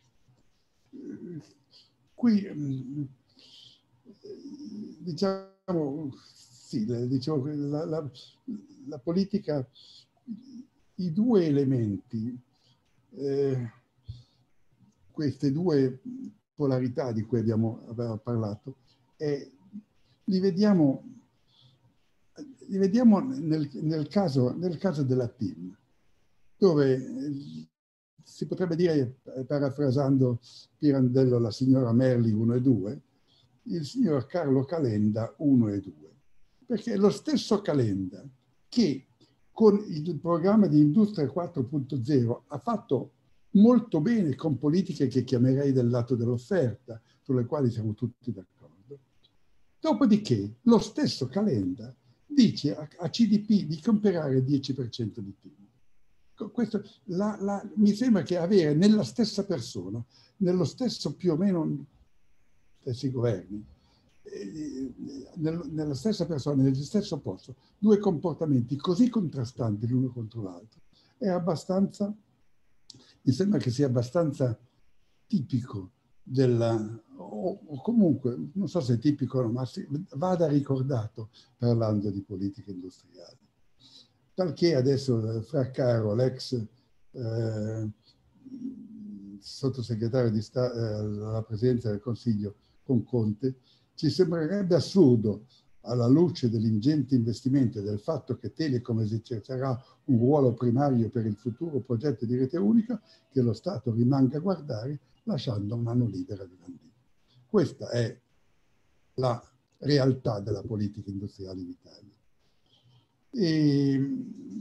qui diciamo, sì, diciamo, la, la, la politica, i due elementi, eh, queste due polarità di cui abbiamo, abbiamo parlato, eh, li vediamo, vediamo nel, nel, caso, nel caso della T I M, dove si potrebbe dire, parafrasando Pirandello, la signora Merli uno e due, il signor Carlo Calenda uno e due. Perché è lo stesso Calenda che con il programma di Industria quattro punto zero ha fatto molto bene con politiche che chiamerei del lato dell'offerta, sulle quali siamo tutti d'accordo. Dopodiché lo stesso Calenda dice a, a C D P di comprare il dieci per cento di T I M. Questo, la, la, mi sembra che avere nella stessa persona, nello stesso più o meno stessi governi, eh, nel, nella stessa persona, nello stesso posto, due comportamenti così contrastanti l'uno contro l'altro, è abbastanza, mi sembra che sia abbastanza tipico della, o, o comunque, non so se è tipico o no, ma si, vada ricordato parlando di politica industriale. Talché adesso Fraccaro, l'ex eh, sottosegretario di Stato eh, alla presidenza del Consiglio con Conte, ci sembrerebbe assurdo, alla luce degli ingenti investimenti e del fatto che Telecom eserciterà un ruolo primario per il futuro progetto di rete unica, che lo Stato rimanga a guardare lasciando mano libera di Landini. Questa è la realtà della politica industriale in Italia. E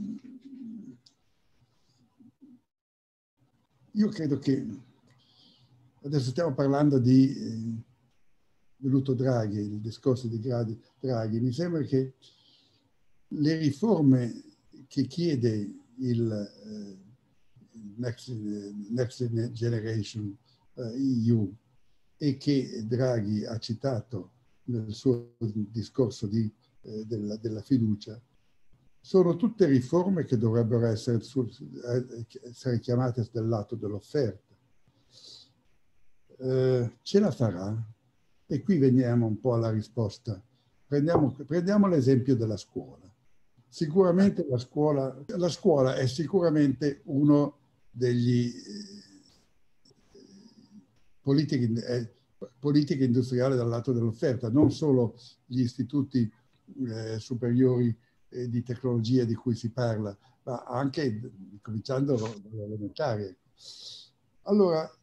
io credo che adesso stiamo parlando di eh, venuto Draghi, il discorso di Draghi. Mi sembra che le riforme che chiede il eh, Next, Next Generation eh, E U e che Draghi ha citato nel suo discorso di, eh, della, della fiducia, sono tutte riforme che dovrebbero essere, essere chiamate dal lato dell'offerta. Eh, ce la farà? E qui veniamo un po' alla risposta. Prendiamo, prendiamo l'esempio della scuola. Sicuramente la scuola, la scuola è sicuramente uno degli eh, politiche, eh, politiche industriali dal lato dell'offerta, non solo gli istituti eh, superiori eh, di tecnologia di cui si parla, ma anche cominciando dall'elementare. Allora,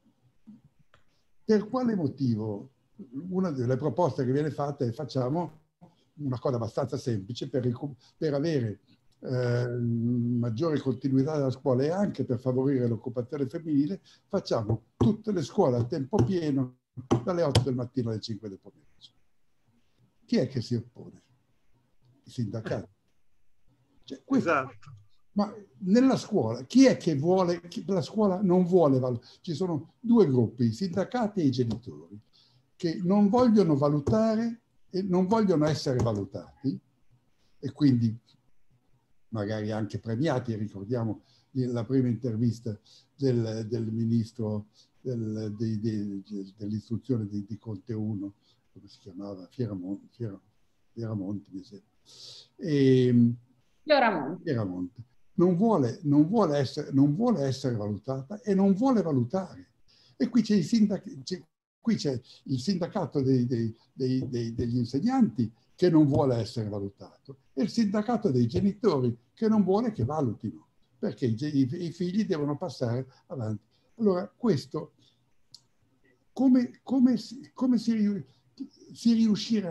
per quale motivo? Una delle proposte che viene fatta è facciamo una cosa abbastanza semplice per, per avere eh, maggiore continuità della scuola e anche per favorire l'occupazione femminile, facciamo tutte le scuole a tempo pieno dalle otto del mattino alle cinque del pomeriggio. Chi è che si oppone? I sindacati. Cioè, questo, esatto. Ma nella scuola, chi è che vuole, chi, la scuola non vuole, ci sono due gruppi, i sindacati e i genitori, che non vogliono valutare e non vogliono essere valutati e quindi magari anche premiati. Ricordiamo la prima intervista del, del ministro del, de, de, de, dell'istruzione di, di Conte uno, come si chiamava? Fioramonti, Fioramonti mi sembra. E,
Fioramonti.
Fioramonti. Non vuole, non, vuole essere, non vuole essere valutata e non vuole valutare. E qui c'è il sindacato, qui c'è il sindacato dei, dei, dei, dei, degli insegnanti che non vuole essere valutato e il sindacato dei genitori che non vuole che valutino, perché i, i, i figli devono passare avanti. Allora, questo, come, come, come si, si riuscirà?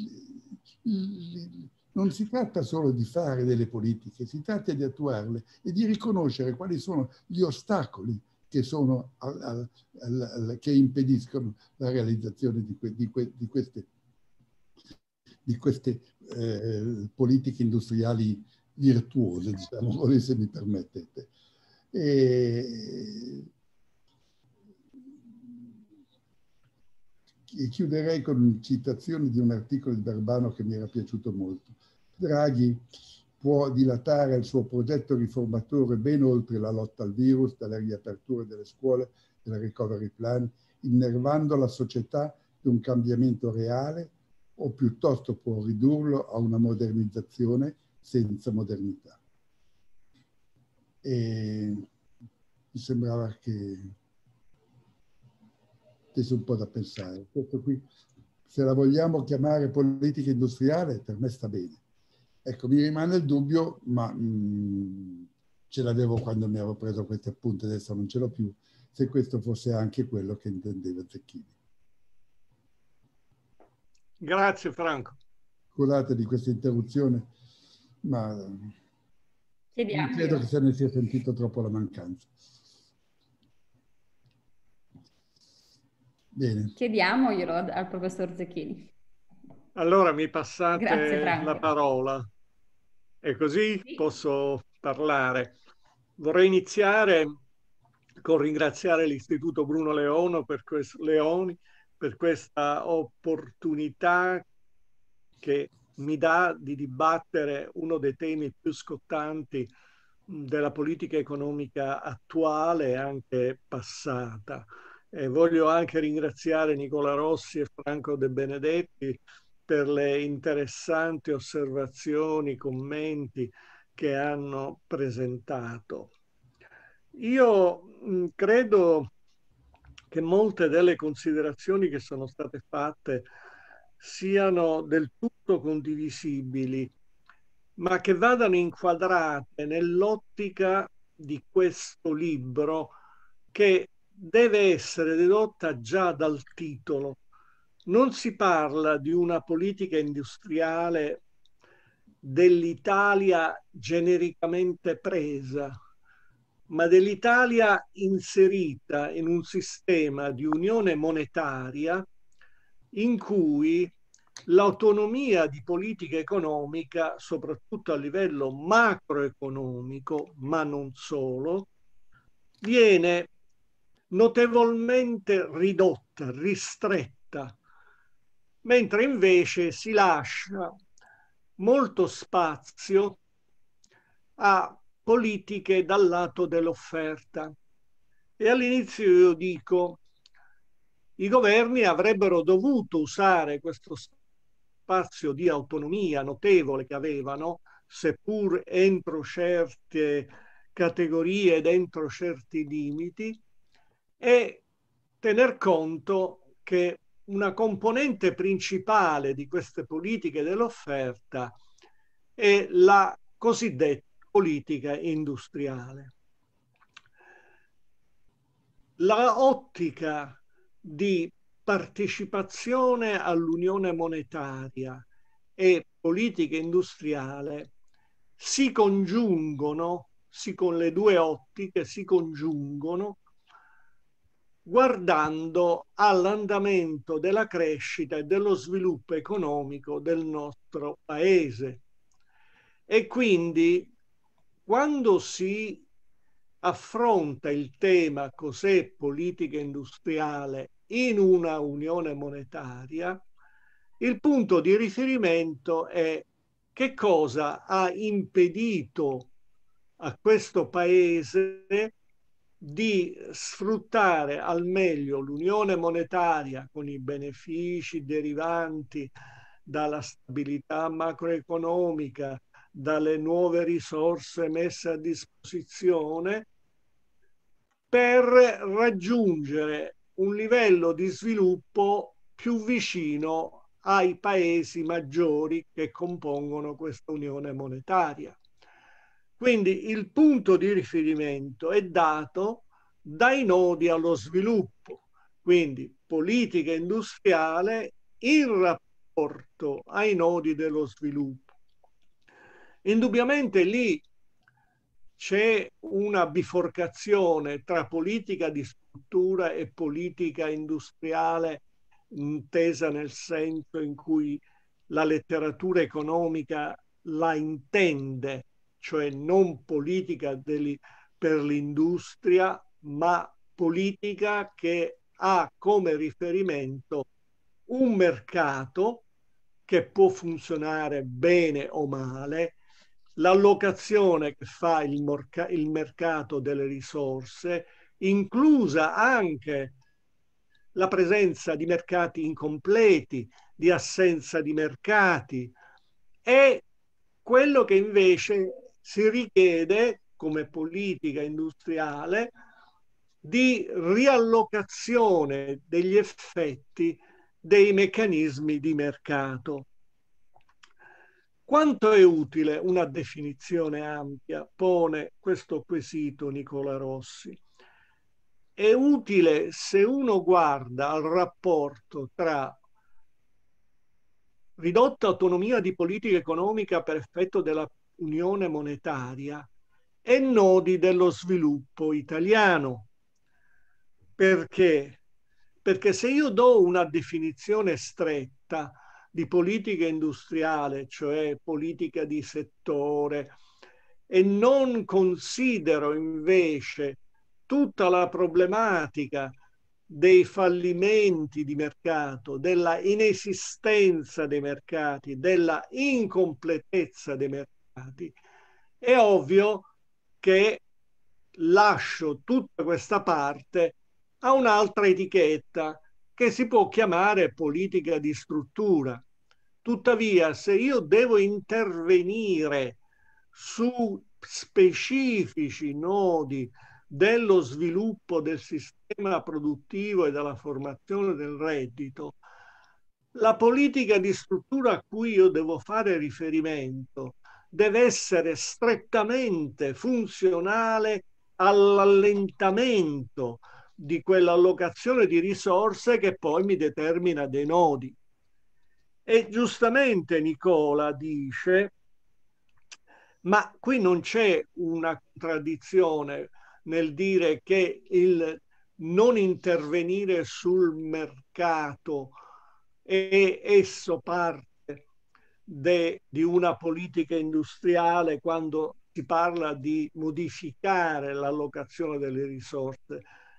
Non si tratta solo di fare delle politiche, si tratta di attuarle e di riconoscere quali sono gli ostacoli che, sono al, al, al, al, che impediscono la realizzazione di, que, di, que, di queste, di queste eh, politiche industriali virtuose, diciamo così, se mi permettete. E, e chiuderei con una citazione di un articolo di Verbano che mi era piaciuto molto. Draghi può dilatare il suo progetto riformatore ben oltre la lotta al virus, dalle riaperture delle scuole, del recovery plan, innervando la società di un cambiamento reale, o piuttosto può ridurlo a una modernizzazione senza modernità. E mi sembrava che desse un po' da pensare. Questo qui, se la vogliamo chiamare politica industriale, per me sta bene. Ecco, mi rimane il dubbio, ma mh, ce l'avevo quando mi ero preso questi appunti, adesso non ce l'ho più, se questo fosse anche quello che intendeva Zecchini.
Grazie Franco.
Scusate di questa interruzione, ma
Chiediamo,
non credo
io.
che se ne sia sentito troppo la mancanza. Bene.
Chiediamoglielo al professor Zecchini.
Allora mi
Grazie,
passate
Franco.
la parola e così
Sì.
posso parlare. Vorrei iniziare con ringraziare l'Istituto Bruno Leono per questo, Leoni per questa opportunità che mi dà di dibattere uno dei temi più scottanti della politica economica attuale e anche passata. E voglio anche ringraziare Nicola Rossi e Franco De Benedetti per le interessanti osservazioni, commenti che hanno presentato. Io mh, credo che molte delle considerazioni che sono state fatte siano del tutto condivisibili, ma che vadano inquadrate nell'ottica di questo libro che deve essere dedotta già dal titolo. Non si parla di una politica industriale dell'Italia genericamente presa, ma dell'Italia inserita in un sistema di unione monetaria in cui l'autonomia di politica economica, soprattutto a livello macroeconomico, ma non solo, viene notevolmente ridotta, ristretta, mentre invece si lascia molto spazio a politiche dal lato dell'offerta. E all'inizio io dico, i governi avrebbero dovuto usare questo spazio di autonomia notevole che avevano, seppur entro certe categorie ed entro certi limiti, e tener conto che una componente principale di queste politiche dell'offerta è la cosiddetta politica industriale. La ottica di partecipazione all'unione monetaria e politica industriale si congiungono, si, con le due ottiche si congiungono guardando all'andamento della crescita e dello sviluppo economico del nostro paese. E quindi quando si affronta il tema cos'è politica industriale in una unione monetaria, il punto di riferimento è che cosa ha impedito a questo paese di sfruttare al meglio l'unione monetaria con i benefici derivanti dalla stabilità macroeconomica, dalle nuove risorse messe a disposizione, per raggiungere un livello di sviluppo più vicino ai paesi maggiori che compongono questa unione monetaria. Quindi il punto di riferimento è dato dai nodi allo sviluppo, quindi politica industriale in rapporto ai nodi dello sviluppo. Indubbiamente lì c'è una biforcazione tra politica di struttura e politica industriale intesa nel senso in cui la letteratura economica la intende, cioè non politica deli, per l'industria, ma politica che ha come riferimento un mercato che può funzionare bene o male, l'allocazione che fa il, il mercato delle risorse, inclusa anche la presenza di mercati incompleti, di assenza di mercati, e quello che invece si richiede come politica industriale di riallocazione degli effetti dei meccanismi di mercato. Quanto è utile una definizione ampia? Pone questo quesito Nicola Rossi. È utile se uno guarda al rapporto tra ridotta autonomia di politica economica per effetto della unione monetaria e nodi dello sviluppo italiano. Perché? Perché se io do una definizione stretta di politica industriale, cioè politica di settore, e non considero invece tutta la problematica dei fallimenti di mercato, della inesistenza dei mercati, della incompletezza dei mercati, è ovvio che lascio tutta questa parte a un'altra etichetta che si può chiamare politica di struttura. Tuttavia, se io devo intervenire su specifici nodi dello sviluppo del sistema produttivo e della formazione del reddito, la politica di struttura a cui io devo fare riferimento deve essere strettamente funzionale all'allentamento di quell'allocazione di risorse che poi mi determina dei nodi. E giustamente Nicola dice, ma qui non c'è una contraddizione nel dire che il non intervenire sul mercato è esso parte de, di una politica industriale quando si parla di modificare l'allocazione delle risorse.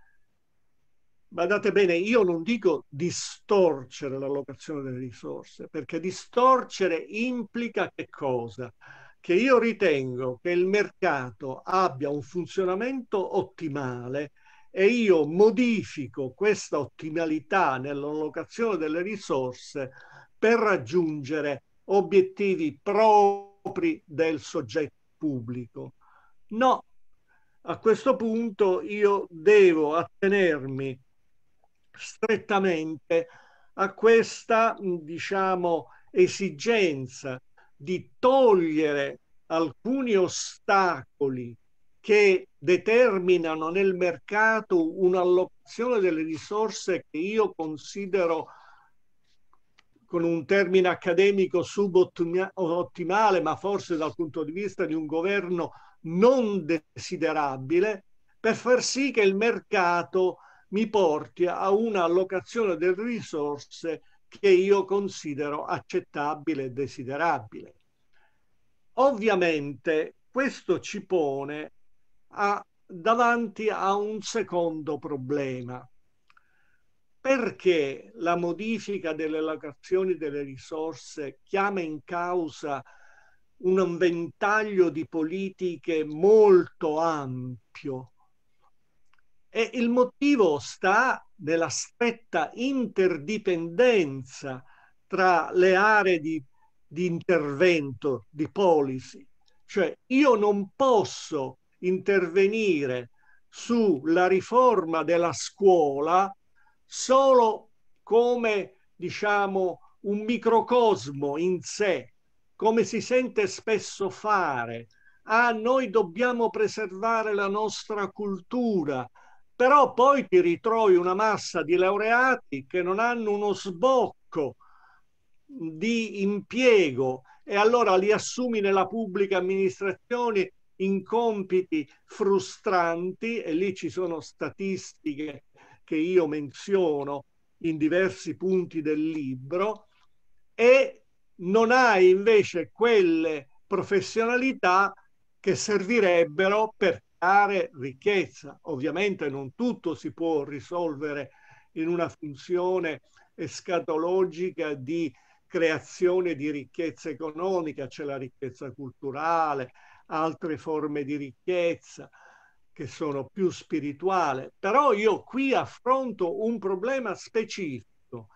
Badate bene, io non dico distorcere l'allocazione delle risorse, perché distorcere implica che cosa? Che io ritengo che il mercato abbia un funzionamento ottimale e io modifico questa ottimalità nell'allocazione delle risorse per raggiungere obiettivi propri del soggetto pubblico. No, a questo punto io devo attenermi strettamente a questa, diciamo, esigenza di togliere alcuni ostacoli che determinano nel mercato un'allocazione delle risorse che io considero, con un termine accademico, subottimale, ma forse dal punto di vista di un governo non desiderabile, per far sì che il mercato mi porti a una allocazione delle risorse che io considero accettabile e desiderabile. Ovviamente questo ci pone a, davanti a un secondo problema. Perché la modifica delle allocazioni delle risorse chiama in causa un ventaglio di politiche molto ampio? E il motivo sta nella stretta interdipendenza tra le aree di, di intervento, di policy. Cioè io non posso intervenire sulla riforma della scuola solo come, diciamo, un microcosmo in sé, come si sente spesso fare. Ah, noi dobbiamo preservare la nostra cultura, però poi ti ritrovi una massa di laureati che non hanno uno sbocco di impiego e allora li assumi nella pubblica amministrazione in compiti frustranti, e lì ci sono statistiche che io menziono in diversi punti del libro, e non hai invece quelle professionalità che servirebbero per creare ricchezza. Ovviamente non tutto si può risolvere in una funzione escatologica di creazione di ricchezza economica, c'è la ricchezza culturale, altre forme di ricchezza che sono più spirituali, però io qui affronto un problema specifico.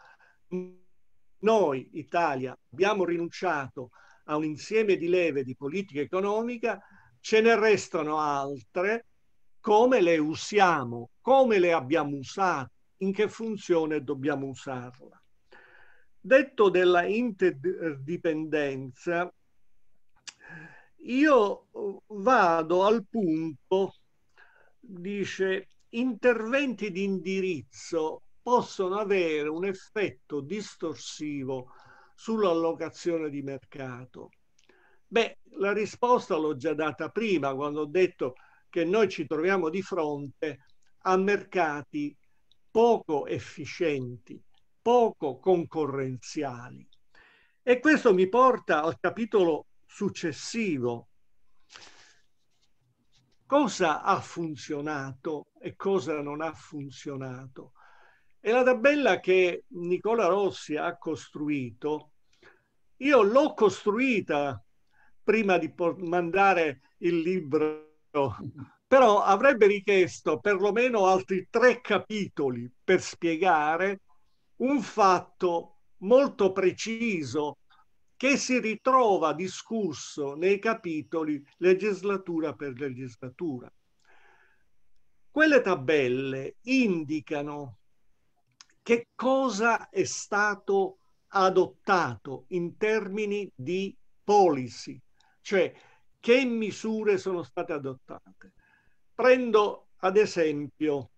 Noi, Italia, abbiamo rinunciato a un insieme di leve di politica economica, ce ne restano altre. Come le usiamo? Come le abbiamo usate? In che funzione dobbiamo usarla? Detto della interdipendenza, io vado al punto, dice, interventi di indirizzo possono avere un effetto distorsivo sull'allocazione di mercato. Beh, la risposta l'ho già data prima, quando ho detto che noi ci troviamo di fronte a mercati poco efficienti, poco concorrenziali. E questo mi porta al capitolo successivo. Cosa ha funzionato e cosa non ha funzionato? E la tabella che Nicola Rossi ha costruito, io l'ho costruita prima di mandare il libro, però avrebbe richiesto perlomeno altri tre capitoli per spiegare un fatto molto preciso che si ritrova discusso nei capitoli legislatura per legislatura. Quelle tabelle indicano che cosa è stato adottato in termini di policy, cioè che misure sono state adottate. Prendo ad esempio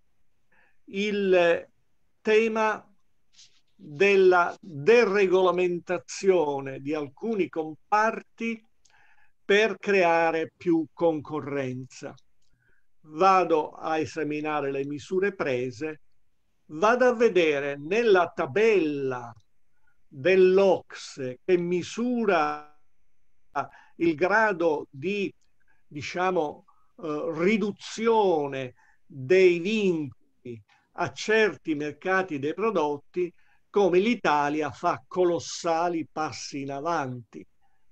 il tema della deregolamentazione di alcuni comparti per creare più concorrenza. Vado a esaminare le misure prese, vado a vedere nella tabella dell'Ocse che misura il grado di, diciamo, eh, riduzione dei vincoli a certi mercati dei prodotti, come l'Italia fa colossali passi in avanti.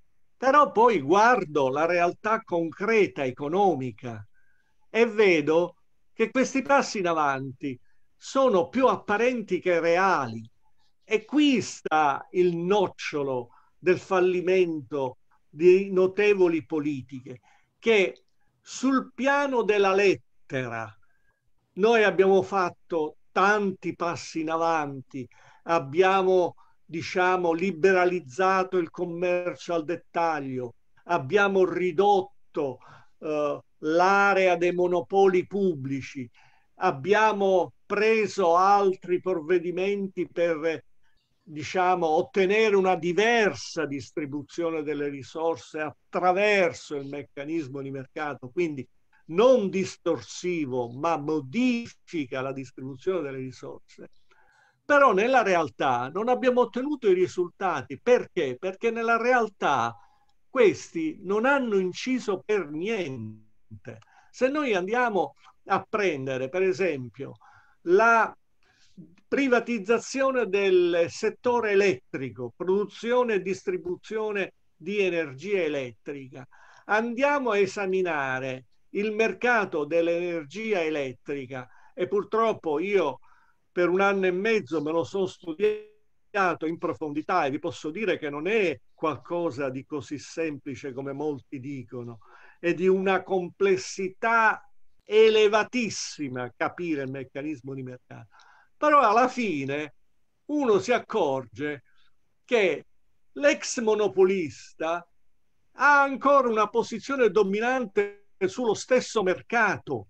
Però poi guardo la realtà concreta economica e vedo che questi passi in avanti sono più apparenti che reali. E qui sta il nocciolo del fallimento di notevoli politiche, che sul piano della lettera noi abbiamo fatto tanti passi in avanti, abbiamo, diciamo, liberalizzato il commercio al dettaglio, abbiamo ridotto eh, l'area dei monopoli pubblici, abbiamo preso altri provvedimenti per, diciamo, ottenere una diversa distribuzione delle risorse attraverso il meccanismo di mercato, quindi non distorsivo, ma modifica la distribuzione delle risorse. Però nella realtà non abbiamo ottenuto i risultati. Perché? Perché nella realtà questi non hanno inciso per niente. Se noi andiamo a prendere, per esempio, la privatizzazione del settore elettrico, produzione e distribuzione di energia elettrica, andiamo a esaminare il mercato dell'energia elettrica, e purtroppo io per un anno e mezzo me lo sono studiato in profondità e vi posso dire che non è qualcosa di così semplice come molti dicono, è di una complessità elevatissima capire il meccanismo di mercato. Però alla fine uno si accorge che l'ex monopolista ha ancora una posizione dominante sullo stesso mercato.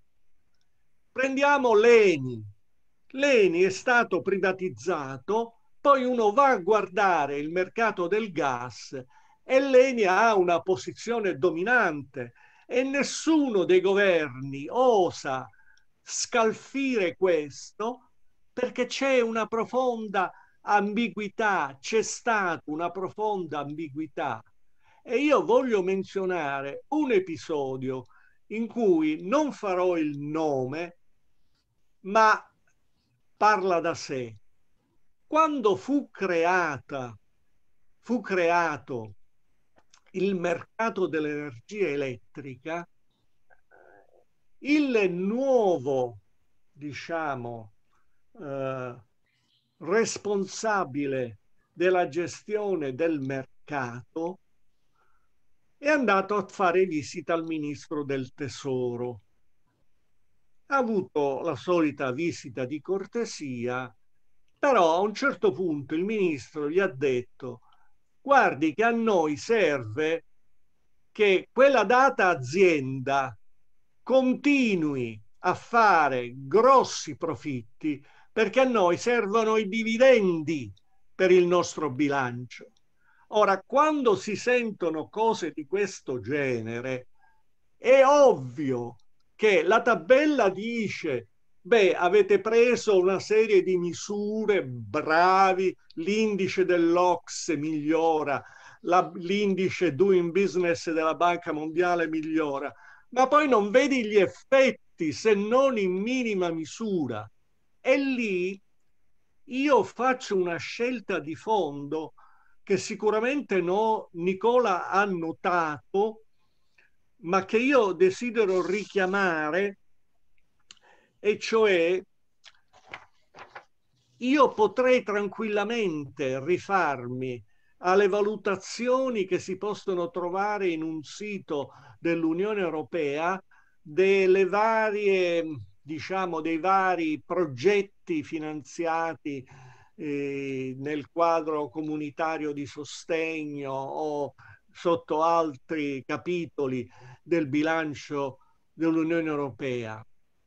Prendiamo l'Eni. L'Eni è stato privatizzato, poi uno va a guardare il mercato del gas e l'Eni ha una posizione dominante e nessuno dei governi osa scalfire questo, perché c'è una profonda ambiguità, c'è stata una profonda ambiguità. E io voglio menzionare un episodio in cui non farò il nome, ma parla da sé. Quando fu creata, fu creato il mercato dell'energia elettrica, il nuovo, diciamo, eh, responsabile della gestione del mercato è andato a fare visita al ministro del Tesoro. Ha avuto la solita visita di cortesia, però a un certo punto il ministro gli ha detto: guardi che a noi serve che quella data azienda continui a fare grossi profitti, perché a noi servono i dividendi per il nostro bilancio. Ora, quando si sentono cose di questo genere, è ovvio che la tabella dice: beh, avete preso una serie di misure, bravi, l'indice dell'O C S E migliora, l'indice Doing Business della Banca Mondiale migliora, ma poi non vedi gli effetti se non in minima misura. E lì io faccio una scelta di fondo che sicuramente no, Nicola ha notato, ma che io desidero richiamare, e cioè io potrei tranquillamente rifarmi alle valutazioni che si possono trovare in un sito dell'Unione Europea delle varie, diciamo, dei vari progetti finanziati eh, nel quadro comunitario di sostegno o sotto altri capitoli del bilancio dell'Unione Europea.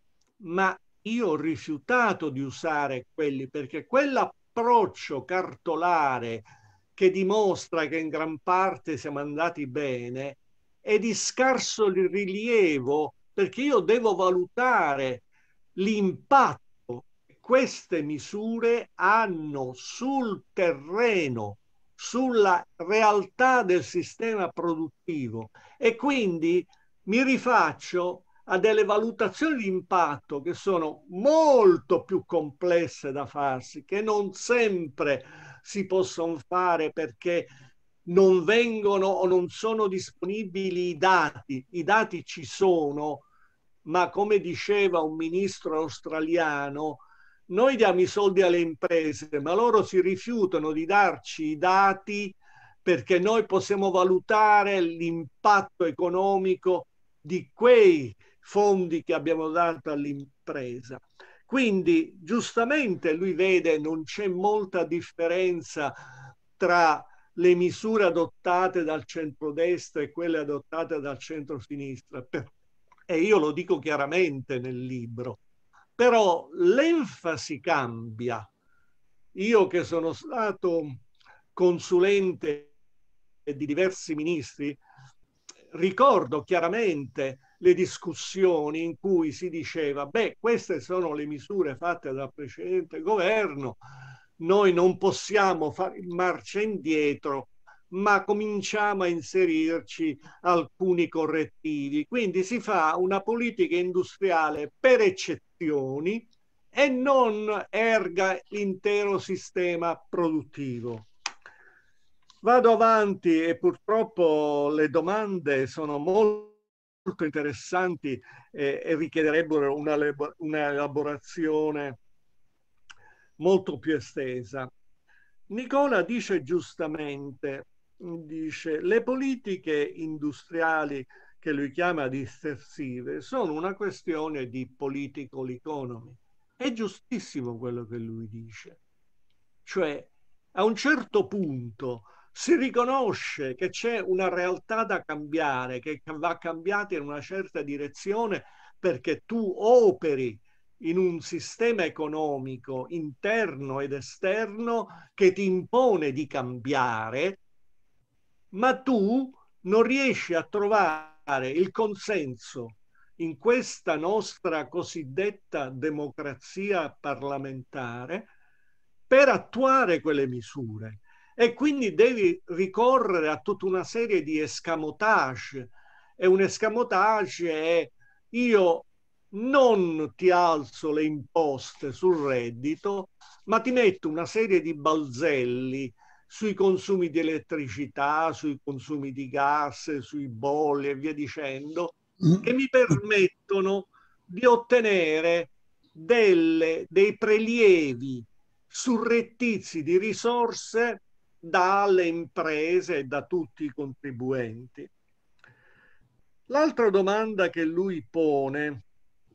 Ma io ho rifiutato di usare quelli, perché quell'approccio cartolare che dimostra che in gran parte siamo andati bene è di scarso rilievo, perché io devo valutare l'impatto che queste misure hanno sul terreno, sulla realtà del sistema produttivo, e quindi mi rifaccio a delle valutazioni di impatto che sono molto più complesse da farsi, che non sempre si possono fare perché non vengono o non sono disponibili i dati. I dati ci sono, ma come diceva un ministro australiano, noi diamo i soldi alle imprese, ma loro si rifiutano di darci i dati perché noi possiamo valutare l'impatto economico di quei fondi che abbiamo dato all'impresa. Quindi giustamente lui vede non c'è molta differenza tra le misure adottate dal centrodestra e quelle adottate dal centrosinistra, e io lo dico chiaramente nel libro, però l'enfasi cambia. Io che sono stato consulente di diversi ministri, ricordo chiaramente le discussioni in cui si diceva: beh, queste sono le misure fatte dal precedente governo, noi non possiamo fare marcia indietro, ma cominciamo a inserirci alcuni correttivi. Quindi si fa una politica industriale per eccezioni e non erga l'intero sistema produttivo. Vado avanti, e purtroppo le domande sono molto interessanti e, e richiederebbero una, una elaborazione molto più estesa. Nicola dice giustamente, dice, le politiche industriali che lui chiama distorsive sono una questione di political economy. È giustissimo quello che lui dice. Cioè, a un certo punto si riconosce che c'è una realtà da cambiare, che va cambiata in una certa direzione, perché tu operi in un sistema economico interno ed esterno che ti impone di cambiare, ma tu non riesci a trovare il consenso in questa nostra cosiddetta democrazia parlamentare per attuare quelle misure. E quindi devi ricorrere a tutta una serie di escamotage, e un escamotage è: io non ti alzo le imposte sul reddito, ma ti metto una serie di balzelli sui consumi di elettricità, sui consumi di gas, sui bolli e via dicendo, che mi permettono di ottenere delle, dei prelievi surrettizi di risorse dalle imprese e da tutti i contribuenti. L'altra domanda che lui pone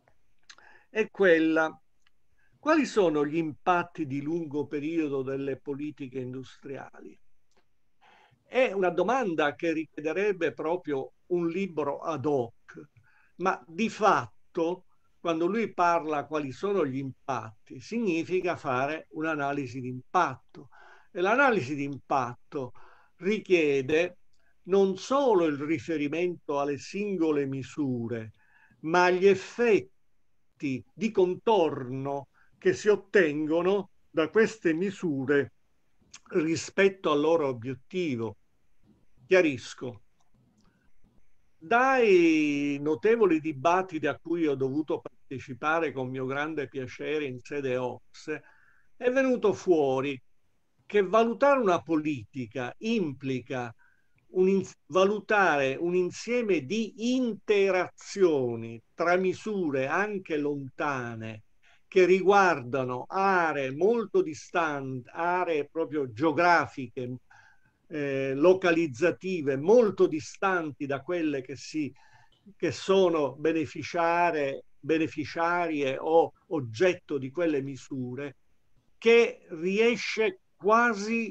è quella: quali sono gli impatti di lungo periodo delle politiche industriali? è una domanda che richiederebbe proprio un libro ad hoc, ma di fatto quando lui parla quali sono gli impatti, significa fare un'analisi di impatto. E l'analisi di impatto richiede non solo il riferimento alle singole misure, ma agli effetti di contorno che si ottengono da queste misure rispetto al loro obiettivo. Chiarisco. Dai notevoli dibattiti a cui ho dovuto partecipare con mio grande piacere in sede O C S E, è venuto fuori che valutare una politica implica un, valutare un insieme di interazioni tra misure anche lontane che riguardano aree molto distanti, aree proprio geografiche, eh, localizzative molto distanti da quelle che, si, che sono beneficiarie, beneficiarie o oggetto di quelle misure, che riesce quasi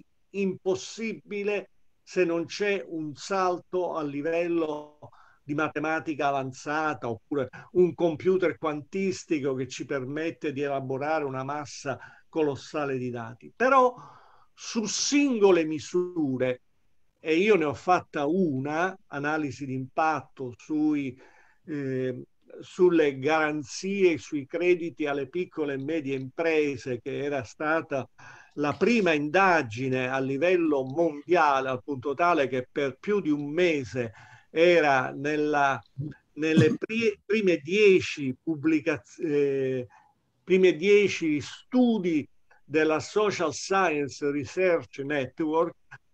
impossibile se non c'è un salto a livello di matematica avanzata oppure un computer quantistico che ci permette di elaborare una massa colossale di dati. Però su singole misure, e io ne ho fatta una, analisi di impatto sui, eh, sulle garanzie, sui crediti alle piccole e medie imprese, che era stata la prima indagine a livello mondiale, al punto tale che per più di un mese era nella, nelle pri- prime dieci pubblicazioni, eh, prime dieci studi della Social Science Research Network.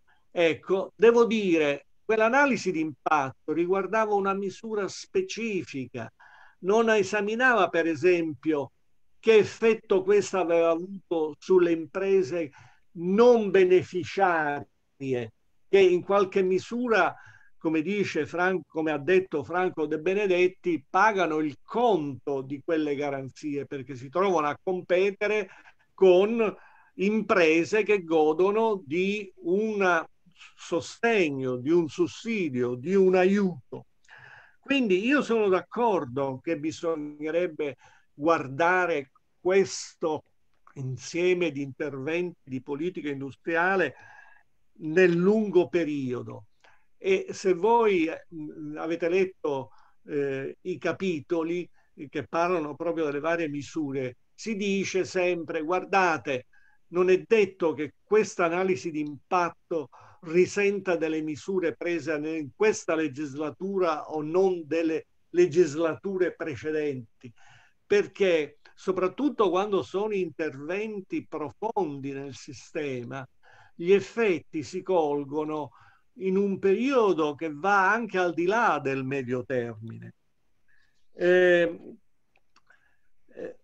Ecco, devo dire, quell'analisi di impatto riguardava una misura specifica, non esaminava per esempio che effetto questo aveva avuto sulle imprese non beneficiarie, che in qualche misura, come dice Franco, come ha detto Franco De Benedetti, pagano il conto di quelle garanzie perché si trovano a competere con imprese che godono di un sostegno, di un sussidio, di un aiuto. Quindi io sono d'accordo che bisognerebbe guardare questo insieme di interventi di politica industriale nel lungo periodo. E se voi mh, avete letto eh, i capitoli che parlano proprio delle varie misure, si dice sempre, guardate, non è detto che questa analisi di impatto risenta delle misure prese in questa legislatura o non delle legislature precedenti, perché soprattutto quando sono interventi profondi nel sistema, gli effetti si colgono in un periodo che va anche al di là del medio termine. Eh, eh,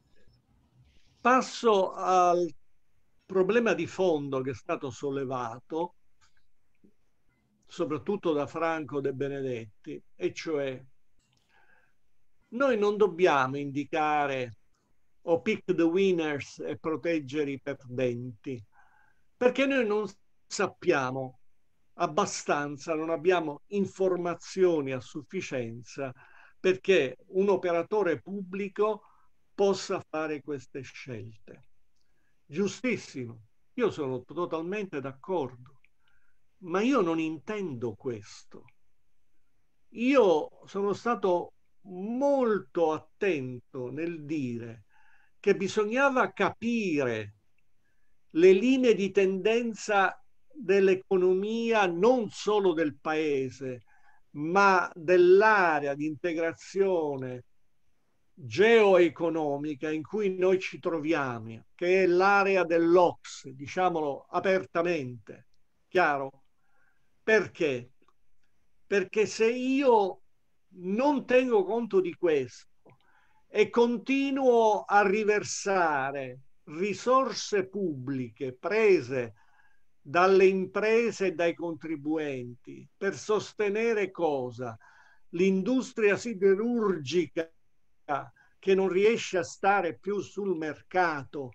passo al problema di fondo che è stato sollevato, soprattutto da Franco De Benedetti, e cioè noi non dobbiamo indicare o pick the winners e proteggere i perdenti, perché noi non sappiamo abbastanza, non abbiamo informazioni a sufficienza perché un operatore pubblico possa fare queste scelte. Giustissimo, io sono totalmente d'accordo, ma io non intendo questo. Io sono stato molto attento nel dire che bisognava capire le linee di tendenza dell'economia non solo del paese, ma dell'area di integrazione geoeconomica in cui noi ci troviamo, che è l'area dell'O C S E, diciamolo apertamente, chiaro? Perché? Perché se io non tengo conto di questo e continuo a riversare risorse pubbliche prese dalle imprese e dai contribuenti per sostenere cosa? L'industria siderurgica che non riesce a stare più sul mercato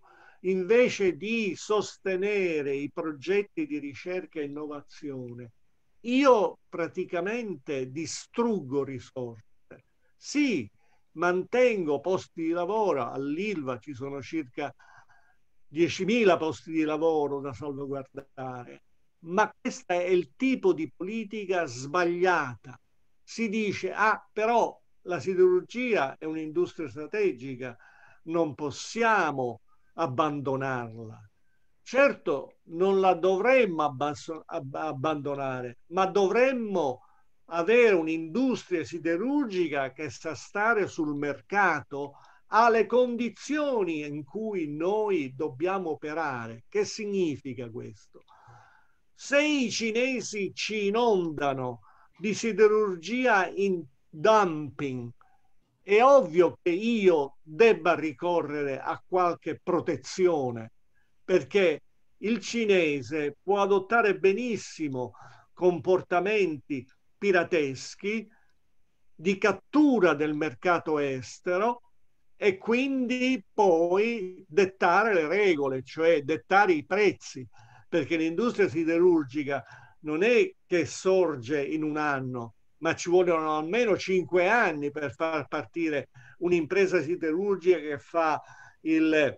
invece di sostenere i progetti di ricerca e innovazione, io praticamente distruggo risorse. Sì, mantengo posti di lavoro, all'Ilva ci sono circa diecimila posti di lavoro da salvaguardare, ma questo è il tipo di politica sbagliata. Si dice, ah, però la siderurgia è un'industria strategica, non possiamo abbandonarla. Certo, non la dovremmo abbandonare, ma dovremmo avere un'industria siderurgica che sa stare sul mercato alle condizioni in cui noi dobbiamo operare. Che significa questo? Se i cinesi ci inondano di siderurgia in dumping, è ovvio che io debba ricorrere a qualche protezione, perché il cinese può adottare benissimo comportamenti pirateschi di cattura del mercato estero e quindi poi dettare le regole, cioè dettare i prezzi, perché l'industria siderurgica non è che sorge in un anno, ma ci vogliono almeno cinque anni per far partire un'impresa siderurgica che fa il,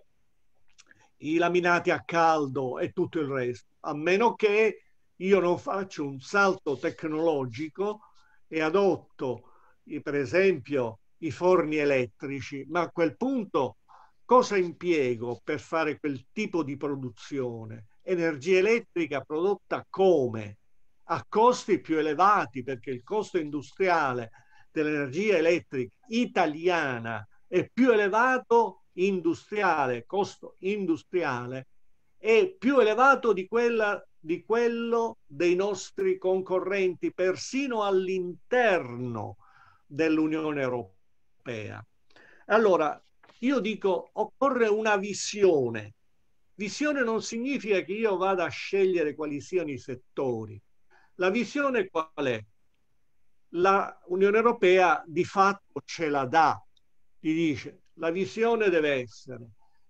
i laminati a caldo e tutto il resto, a meno che io non faccio un salto tecnologico e adotto, per esempio, i forni elettrici, ma a quel punto cosa impiego per fare quel tipo di produzione? Energia elettrica prodotta come? A costi più elevati, perché il costo industriale dell'energia elettrica italiana è più elevato, industriale, costo industriale, è più elevato di, quella, di quello dei nostri concorrenti, persino all'interno dell'Unione Europea. Allora, io dico, occorre una visione. Visione non significa che io vada a scegliere quali siano i settori. La visione qual è? La Unione Europea di fatto ce la dà, ti dice, la visione deve essere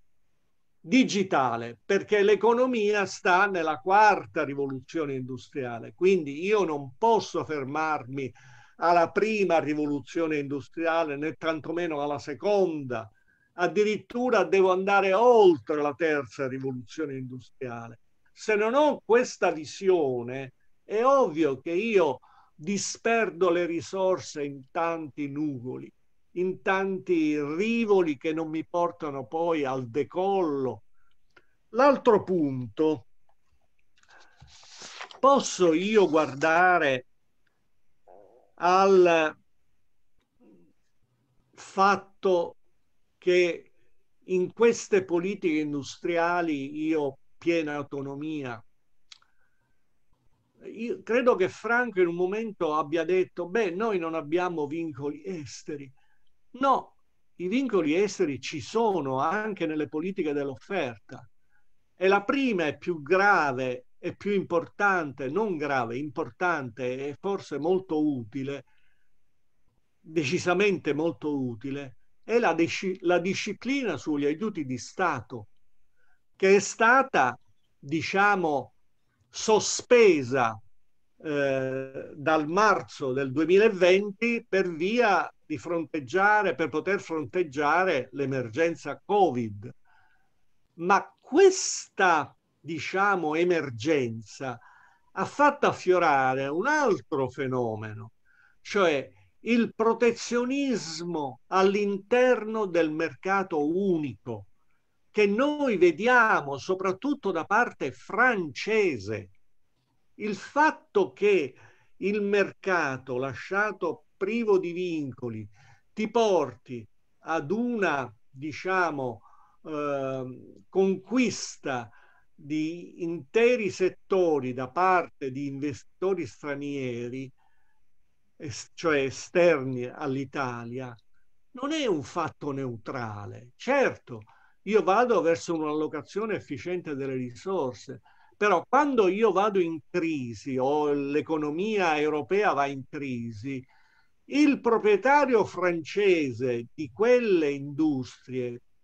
digitale, perché l'economia sta nella quarta rivoluzione industriale, quindi io non posso fermarmi alla prima rivoluzione industriale né tantomeno alla seconda, addirittura devo andare oltre la terza rivoluzione industriale. Se non ho questa visione è ovvio che io disperdo le risorse in tanti nuvoli, in tanti rivoli che non mi portano poi al decollo. L'altro punto, posso io guardare al fatto che in queste politiche industriali io ho piena autonomia? Io credo che Franco in un momento abbia detto, beh, noi non abbiamo vincoli esteri. No, i vincoli esteri ci sono anche nelle politiche dell'offerta. E la prima è più grave e più importante, non grave, importante e forse molto utile, decisamente molto utile, è la, la disciplina sugli aiuti di Stato, che è stata, diciamo, sospesa eh, dal marzo del duemilaventi per via di fronteggiare, per poter fronteggiare l'emergenza Covid. Ma questa, diciamo, emergenza ha fatto affiorare un altro fenomeno, cioè il protezionismo all'interno del mercato unico, che noi vediamo soprattutto da parte francese. Il fatto che il mercato lasciato privo di vincoli ti porti ad una, diciamo, eh, conquista di interi settori da parte di investitori stranieri, cioè esterni all'Italia, non è un fatto neutrale. Certo, io vado verso un'allocazione efficiente delle risorse, però quando io vado in crisi o l'economia europea va in crisi, il proprietario francese di quelle industrie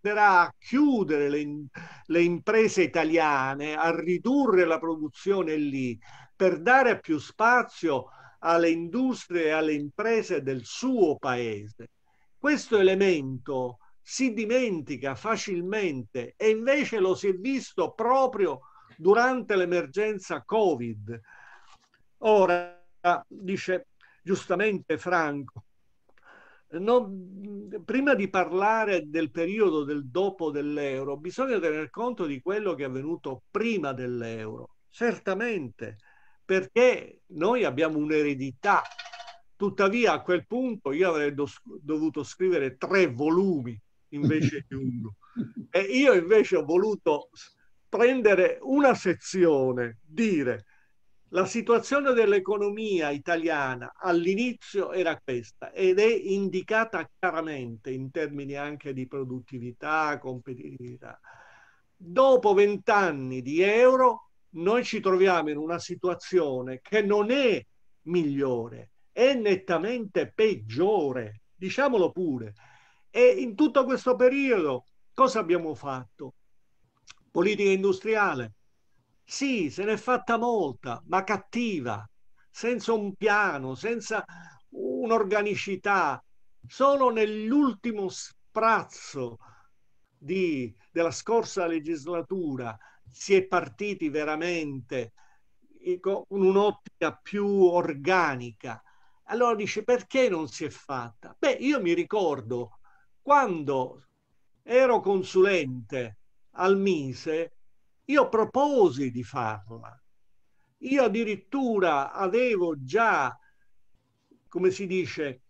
tenderà a chiudere le, le imprese italiane, a ridurre la produzione lì, per dare più spazio alle industrie e alle imprese del suo paese. Questo elemento si dimentica facilmente e invece lo si è visto proprio durante l'emergenza Covid. Ora, dice giustamente Franco, no, prima di parlare del periodo del dopo dell'euro, bisogna tener conto di quello che è avvenuto prima dell'euro. Certamente, perché noi abbiamo un'eredità. Tuttavia, a quel punto io avrei do dovuto scrivere tre volumi invece di uno. E io invece ho voluto prendere una sezione, dire la situazione dell'economia italiana all'inizio era questa ed è indicata chiaramente in termini anche di produttività, competitività. Dopo vent'anni di euro noi ci troviamo in una situazione che non è migliore, è nettamente peggiore, diciamolo pure. E in tutto questo periodo cosa abbiamo fatto? Politica industriale. Sì, se n'è fatta molta, ma cattiva, senza un piano, senza un'organicità. Solo nell'ultimo sprazzo di, della scorsa legislatura si è partiti veramente con un'ottica più organica. Allora dice, perché non si è fatta? Beh, io mi ricordo quando ero consulente al Mise, io proposi di farla. Io addirittura avevo già, come si dice,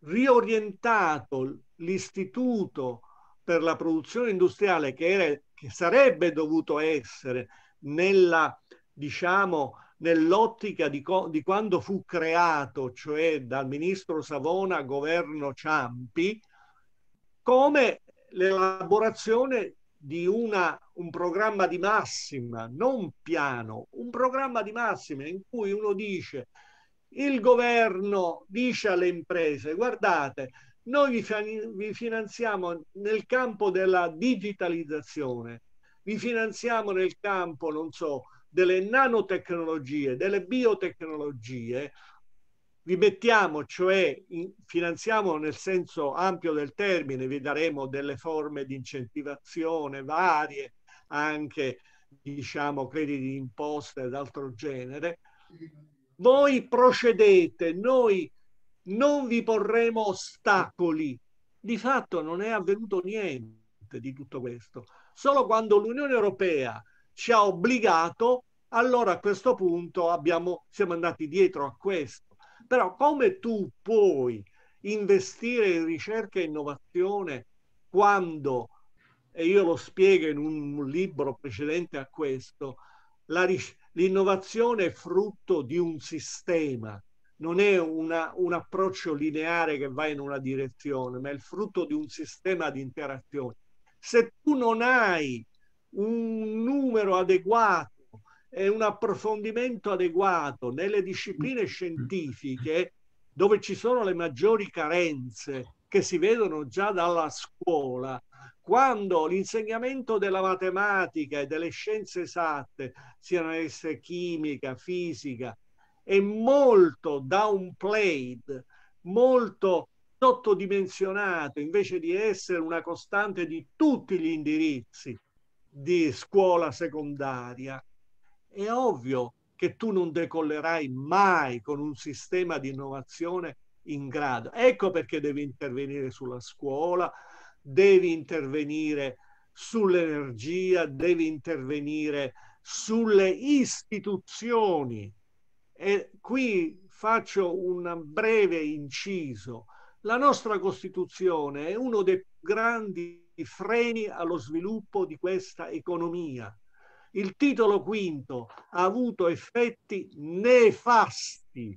riorientato l'istituto per la produzione industriale che, era, che sarebbe dovuto essere nella, diciamo, nell'ottica di, di quando fu creato, cioè dal ministro Savona a governo Ciampi, come l'elaborazione di una, un programma di massima, non piano, un programma di massima in cui uno dice, il governo dice alle imprese, guardate, noi vi, vi finanziamo nel campo della digitalizzazione, vi finanziamo nel campo, non so, delle nanotecnologie, delle biotecnologie, vi mettiamo, cioè in, finanziamo nel senso ampio del termine, vi daremo delle forme di incentivazione varie, anche diciamo crediti di imposta ed altro genere. Voi procedete, noi non vi porremo ostacoli. Di fatto non è avvenuto niente di tutto questo. Solo quando l'Unione Europea ci ha obbligato, allora a questo punto abbiamo, siamo andati dietro a questo. Però come tu puoi investire in ricerca e innovazione quando, e io lo spiego in un libro precedente a questo, l'innovazione è frutto di un sistema, non è una, un approccio lineare che va in una direzione, ma è il frutto di un sistema di interazioni. Se tu non hai un numero adeguato e un approfondimento adeguato nelle discipline scientifiche dove ci sono le maggiori carenze che si vedono già dalla scuola, quando l'insegnamento della matematica e delle scienze esatte, siano esse chimica, fisica, è molto downplayed, molto sottodimensionato, invece di essere una costante di tutti gli indirizzi di scuola secondaria, è ovvio che tu non decollerai mai con un sistema di innovazione in grado. Ecco perché devi intervenire sulla scuola, devi intervenire sull'energia, devi intervenire sulle istituzioni. E qui faccio un breve inciso. La nostra Costituzione è uno dei grandi freni allo sviluppo di questa economia. Il titolo quinto ha avuto effetti nefasti,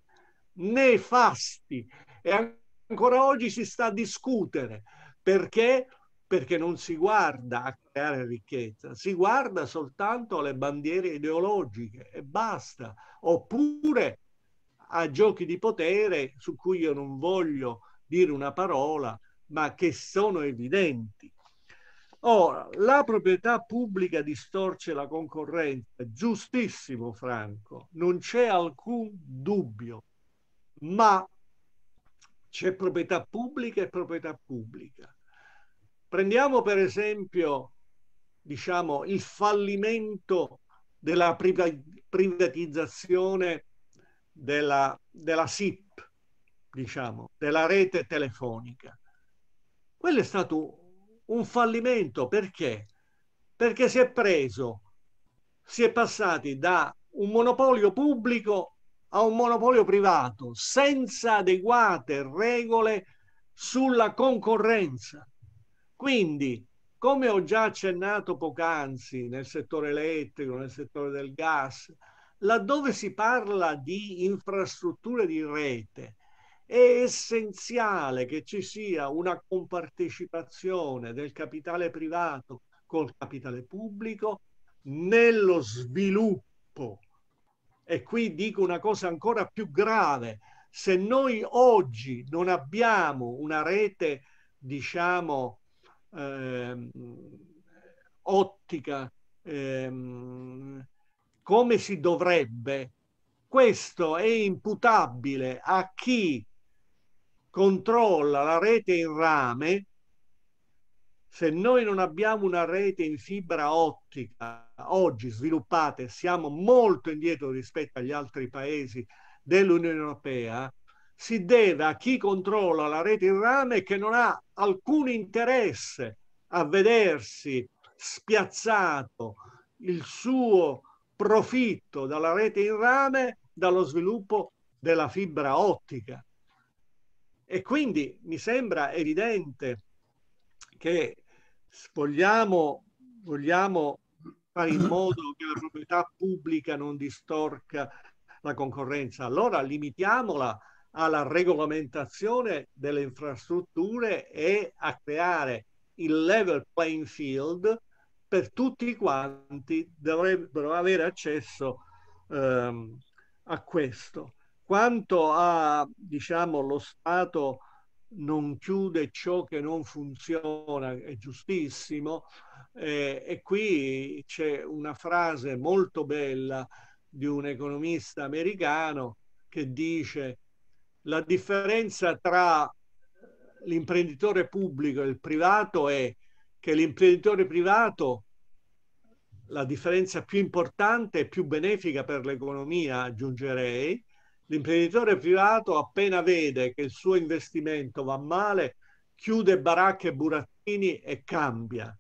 nefasti, e ancora oggi si sta a discutere. Perché? Perché non si guarda a creare ricchezza, si guarda soltanto alle bandiere ideologiche e basta, oppure a giochi di potere su cui io non voglio dire una parola, ma che sono evidenti. Ora, la proprietà pubblica distorce la concorrenza, giustissimo Franco, non c'è alcun dubbio, ma c'è proprietà pubblica e proprietà pubblica. Prendiamo per esempio, diciamo, il fallimento della privatizzazione della, della S I P, diciamo, della rete telefonica. Quello è stato un fallimento. Perché? Perché si è preso, si è passati da un monopolio pubblico a un monopolio privato senza adeguate regole sulla concorrenza. Quindi, come ho già accennato poc'anzi, nel settore elettrico, nel settore del gas, laddove si parla di infrastrutture di rete, è essenziale che ci sia una compartecipazione del capitale privato col capitale pubblico nello sviluppo. E qui dico una cosa ancora più grave: se noi oggi non abbiamo una rete, diciamo, ehm, ottica ehm, come si dovrebbe, questo è imputabile a chi controlla la rete in rame. Se noi non abbiamo una rete in fibra ottica oggi sviluppata, siamo molto indietro rispetto agli altri paesi dell'Unione Europea, si deve a chi controlla la rete in rame, che non ha alcun interesse a vedersi spiazzato il suo profitto dalla rete in rame dallo sviluppo della fibra ottica. E quindi mi sembra evidente che vogliamo, vogliamo fare in modo che la proprietà pubblica non distorca la concorrenza, allora limitiamola alla regolamentazione delle infrastrutture e a creare il level playing field per tutti quanti dovrebbero avere accesso ehm, a questo. Quanto a, diciamo, lo Stato non chiude ciò che non funziona, è giustissimo, eh, e qui c'è una frase molto bella di un economista americano che dice: la differenza tra l'imprenditore pubblico e il privato è che l'imprenditore privato, la differenza più importante e più benefica per l'economia, aggiungerei, l'imprenditore privato appena vede che il suo investimento va male, chiude baracche e burattini e cambia.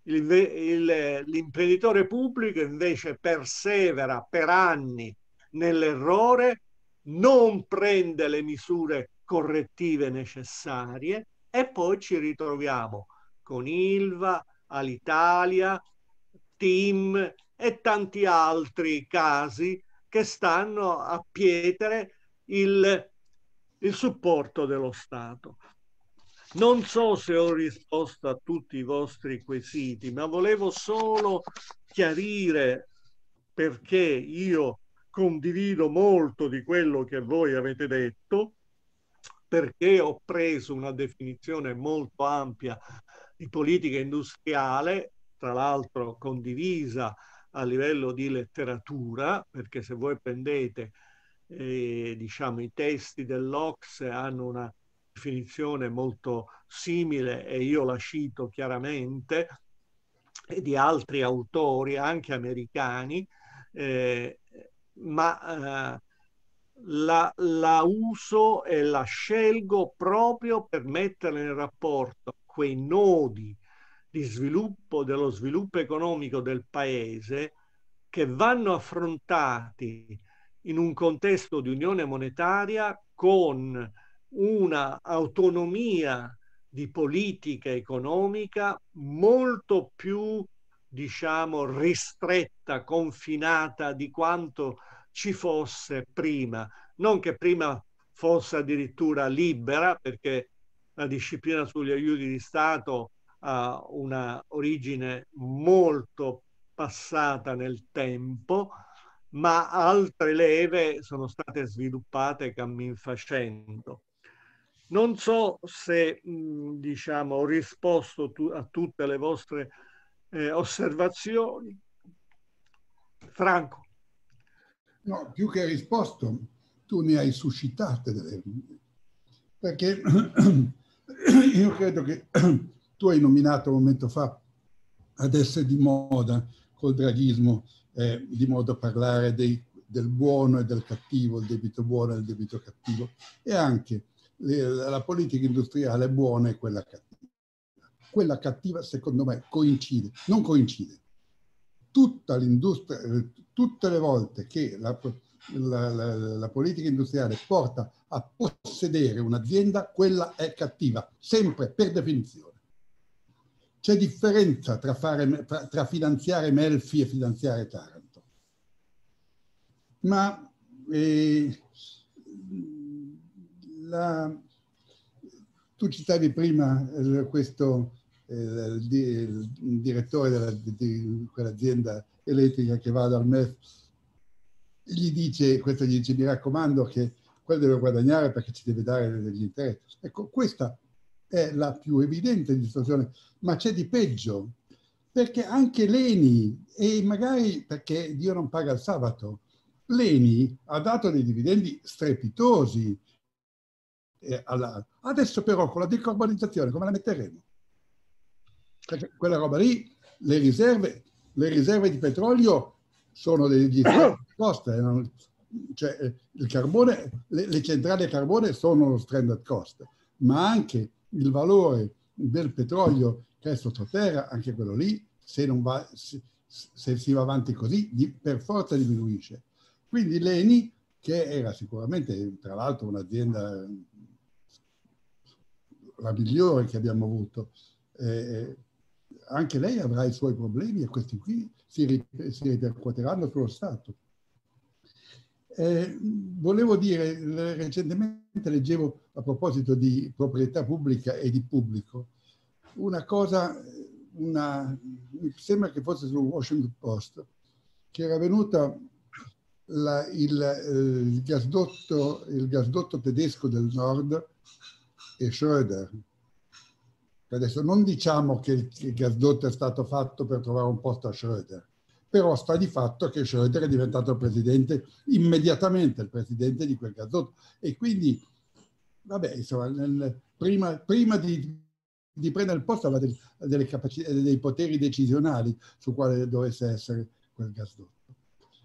L'imprenditore pubblico invece persevera per anni nell'errore, non prende le misure correttive necessarie e poi ci ritroviamo con Ilva, Alitalia, TIM e tanti altri casi che stanno a pietre il, il supporto dello Stato. Non so se ho risposto a tutti i vostri quesiti, ma volevo solo chiarire, perché io condivido molto di quello che voi avete detto, perché ho preso una definizione molto ampia di politica industriale, tra l'altro condivisa a livello di letteratura, perché se voi prendete eh, diciamo, i testi dell'O C S E hanno una definizione molto simile e io la cito chiaramente, e di altri autori anche americani, eh, ma eh, la, la uso e la scelgo proprio per metterla in rapporto quei nodi di sviluppo, dello sviluppo economico del paese, che vanno affrontati in un contesto di unione monetaria con una autonomia di politica economica molto più, diciamo, ristretta, confinata di quanto ci fosse prima. Non che prima fosse addirittura libera, perché la disciplina sugli aiuti di Stato ha una origine molto passata nel tempo, ma altre leve sono state sviluppate cammin facendo. Non so se mh, diciamo, ho risposto tu, a tutte le vostre eh, osservazioni. Franco.
No, più che risposto, tu ne hai suscitate delle... Perché io credo che tu hai nominato un momento fa, adesso è di moda col draghismo, eh, di moda parlare dei, del buono e del cattivo, il debito buono e il debito cattivo, e anche le, la politica industriale buona e quella cattiva. Quella cattiva, secondo me, coincide, non coincide. Tutta l'industria, tutte le volte che la, la, la, la politica industriale porta a possedere un'azienda, quella è cattiva, sempre, per definizione. C'è differenza tra, fare, tra, tra finanziare Melfi e finanziare Taranto. Ma eh, la, tu citavi prima eh, questo eh, il, il direttore della, di quell'azienda elettrica che va dal M E F, gli dice, questo gli dice, mi raccomando che quello deve guadagnare perché ci deve dare degli interessi. Ecco, questa è la più evidente distorsione, ma c'è di peggio, perché anche l'Eni, e magari perché Dio non paga il sabato, l'Eni ha dato dei dividendi strepitosi. Eh, alla... Adesso però con la decarbonizzazione come la metteremo? Perché quella roba lì, le riserve, le riserve di petrolio sono degli cost, eh, non... cioè il carbone, le, le centrali a carbone sono lo stranded cost, ma anche il valore del petrolio che è sottoterra, anche quello lì, se, non va, se, se si va avanti così, di, per forza diminuisce. Quindi l'Eni, che era sicuramente, tra l'altro, un'azienda la migliore che abbiamo avuto, eh, anche lei avrà i suoi problemi e questi qui si, si ripercuoteranno sullo Stato. Eh, volevo dire, recentemente leggevo a proposito di proprietà pubblica e di pubblico, una cosa, una, mi sembra che fosse sul Washington Post, che era venuta la, il, eh, il, gasdotto, il gasdotto tedesco del Nord e Schröder. Adesso non diciamo che il, il gasdotto è stato fatto per trovare un posto a Schröder, però sta di fatto che Schröder è diventato il presidente, immediatamente il presidente di quel gasdotto. E quindi, vabbè, insomma, nel, prima, prima di, di prendere il posto aveva delle, delle capacità, dei poteri decisionali su quale dovesse essere quel gasdotto.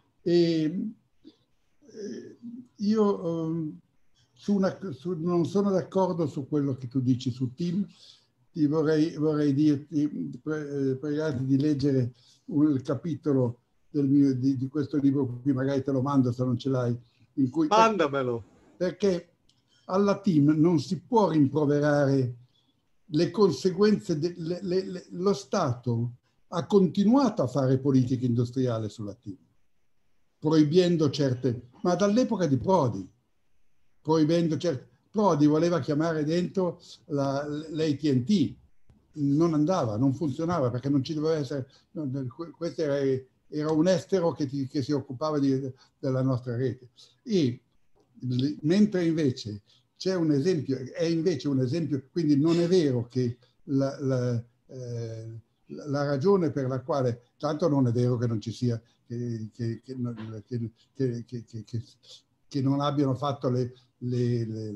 E eh, io eh, su una, su, non sono d'accordo su quello che tu dici su Tim. Ti vorrei, vorrei dirti, pregarti di leggere un capitolo del mio, di, di questo libro qui, magari te lo mando se non ce l'hai. In cui,
Mandamelo.
Perché alla Tim non si può rimproverare le conseguenze, de, le, le, le, lo Stato ha continuato a fare politica industriale sulla Tim, proibendo certe, ma dall'epoca di Prodi, proibendo certe, Prodi voleva chiamare dentro l'A T and T, non andava, non funzionava perché non ci doveva essere, questo era, era un estero che, ti, che si occupava di, della nostra rete. E mentre invece c'è un esempio, è invece un esempio, quindi non è vero che la, la, eh, la ragione per la quale, tanto non è vero che non ci sia, che, che, che, che, che, che, che, che non abbiano fatto le Le, le,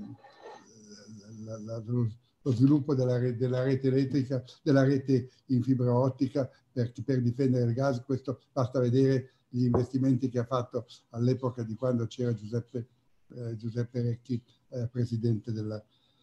la, la, lo sviluppo della rete, della rete elettrica, della rete in fibra ottica per, per difendere il gas. Questo basta vedere gli investimenti che ha fatto all'epoca di quando c'era Giuseppe, eh, Giuseppe Recchi, eh, presidente della,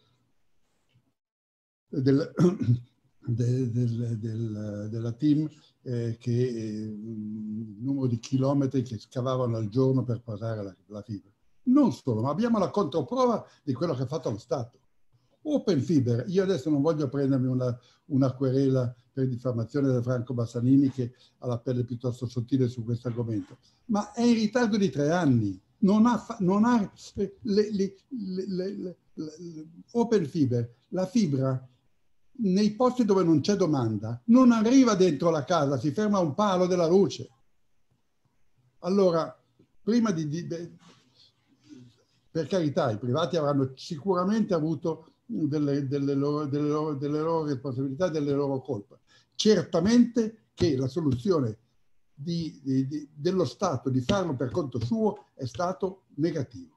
del, del, del, del, della Tim, eh, che eh, il numero di chilometri che scavavano al giorno per passare la, la fibra. Non solo, ma abbiamo la controprova di quello che ha fatto lo Stato. Open Fiber, io adesso non voglio prendermi una, una querela per diffamazione da Franco Bassanini, che ha la pelle piuttosto sottile su questo argomento, ma è in ritardo di tre anni. Non ha, non ha le, le, le, le, le, le, Open Fiber, la fibra nei posti dove non c'è domanda non arriva dentro la casa, si ferma a un palo della luce. Allora, prima di, di Per carità, i privati avranno sicuramente avuto delle, delle, loro, delle, loro, delle loro responsabilità, delle loro colpe. Certamente che la soluzione di, di, di, dello Stato di farlo per conto suo è stato negativo.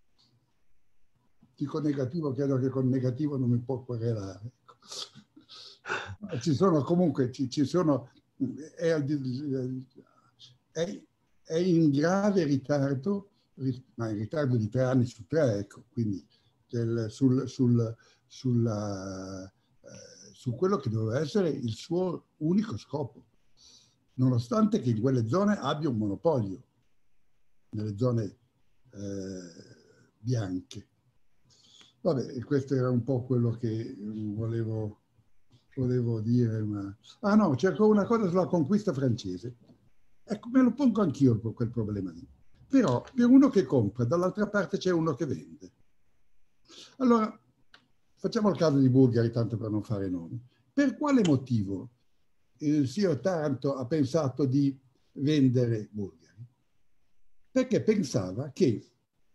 Dico negativo, credo che con negativo non mi può querelare. Ci sono comunque, ci, ci sono, è, è, è in grave ritardo, ma in ritardo di tre anni su tre, ecco, quindi del, sul, sul, sulla, eh, su quello che doveva essere il suo unico scopo, nonostante che in quelle zone abbia un monopolio, nelle zone eh, bianche. Vabbè, questo era un po' quello che volevo, volevo dire. Ma... Ah no, cerco una cosa sulla conquista francese. Ecco, me lo pongo anch'io quel problema lì. Però per uno che compra, dall'altra parte c'è uno che vende. Allora, facciamo il caso di Bulgari, tanto per non fare nomi. Per quale motivo il signor Taranto ha pensato di vendere Bulgari? Perché pensava che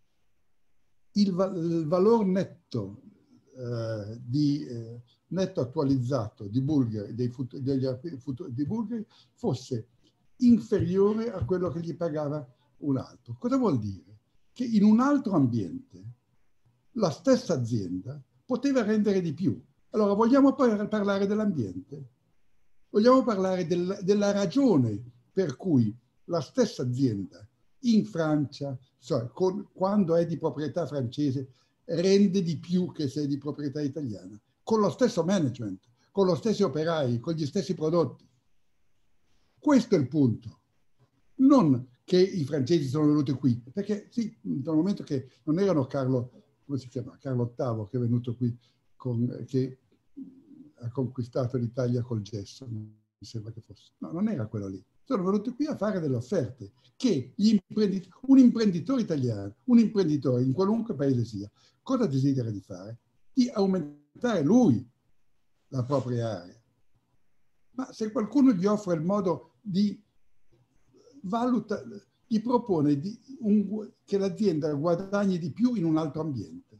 il, va il valore netto, eh, di, eh, netto attualizzato di Bulgari, dei degli, di Bulgari fosse inferiore a quello che gli pagava un altro. Cosa vuol dire? Che in un altro ambiente la stessa azienda poteva rendere di più. Allora, vogliamo parlare dell'ambiente? Vogliamo parlare del, della ragione per cui la stessa azienda in Francia, cioè, con, quando è di proprietà francese, rende di più che se è di proprietà italiana, con lo stesso management, con lo stessi operai, con gli stessi prodotti. Questo è il punto. Non che i francesi sono venuti qui, perché sì, dal momento che non erano Carlo, come si chiama? Carlo ottavo, che è venuto qui, con, che ha conquistato l'Italia col gesso, mi sembra che fosse. No, non era quello lì. Sono venuti qui a fare delle offerte che gli imprenditori, un imprenditore italiano, un imprenditore in qualunque paese sia, cosa desidera di fare? Di aumentare lui la propria area. Ma se qualcuno gli offre il modo di valuta, gli propone di un, che l'azienda guadagni di più in un altro ambiente.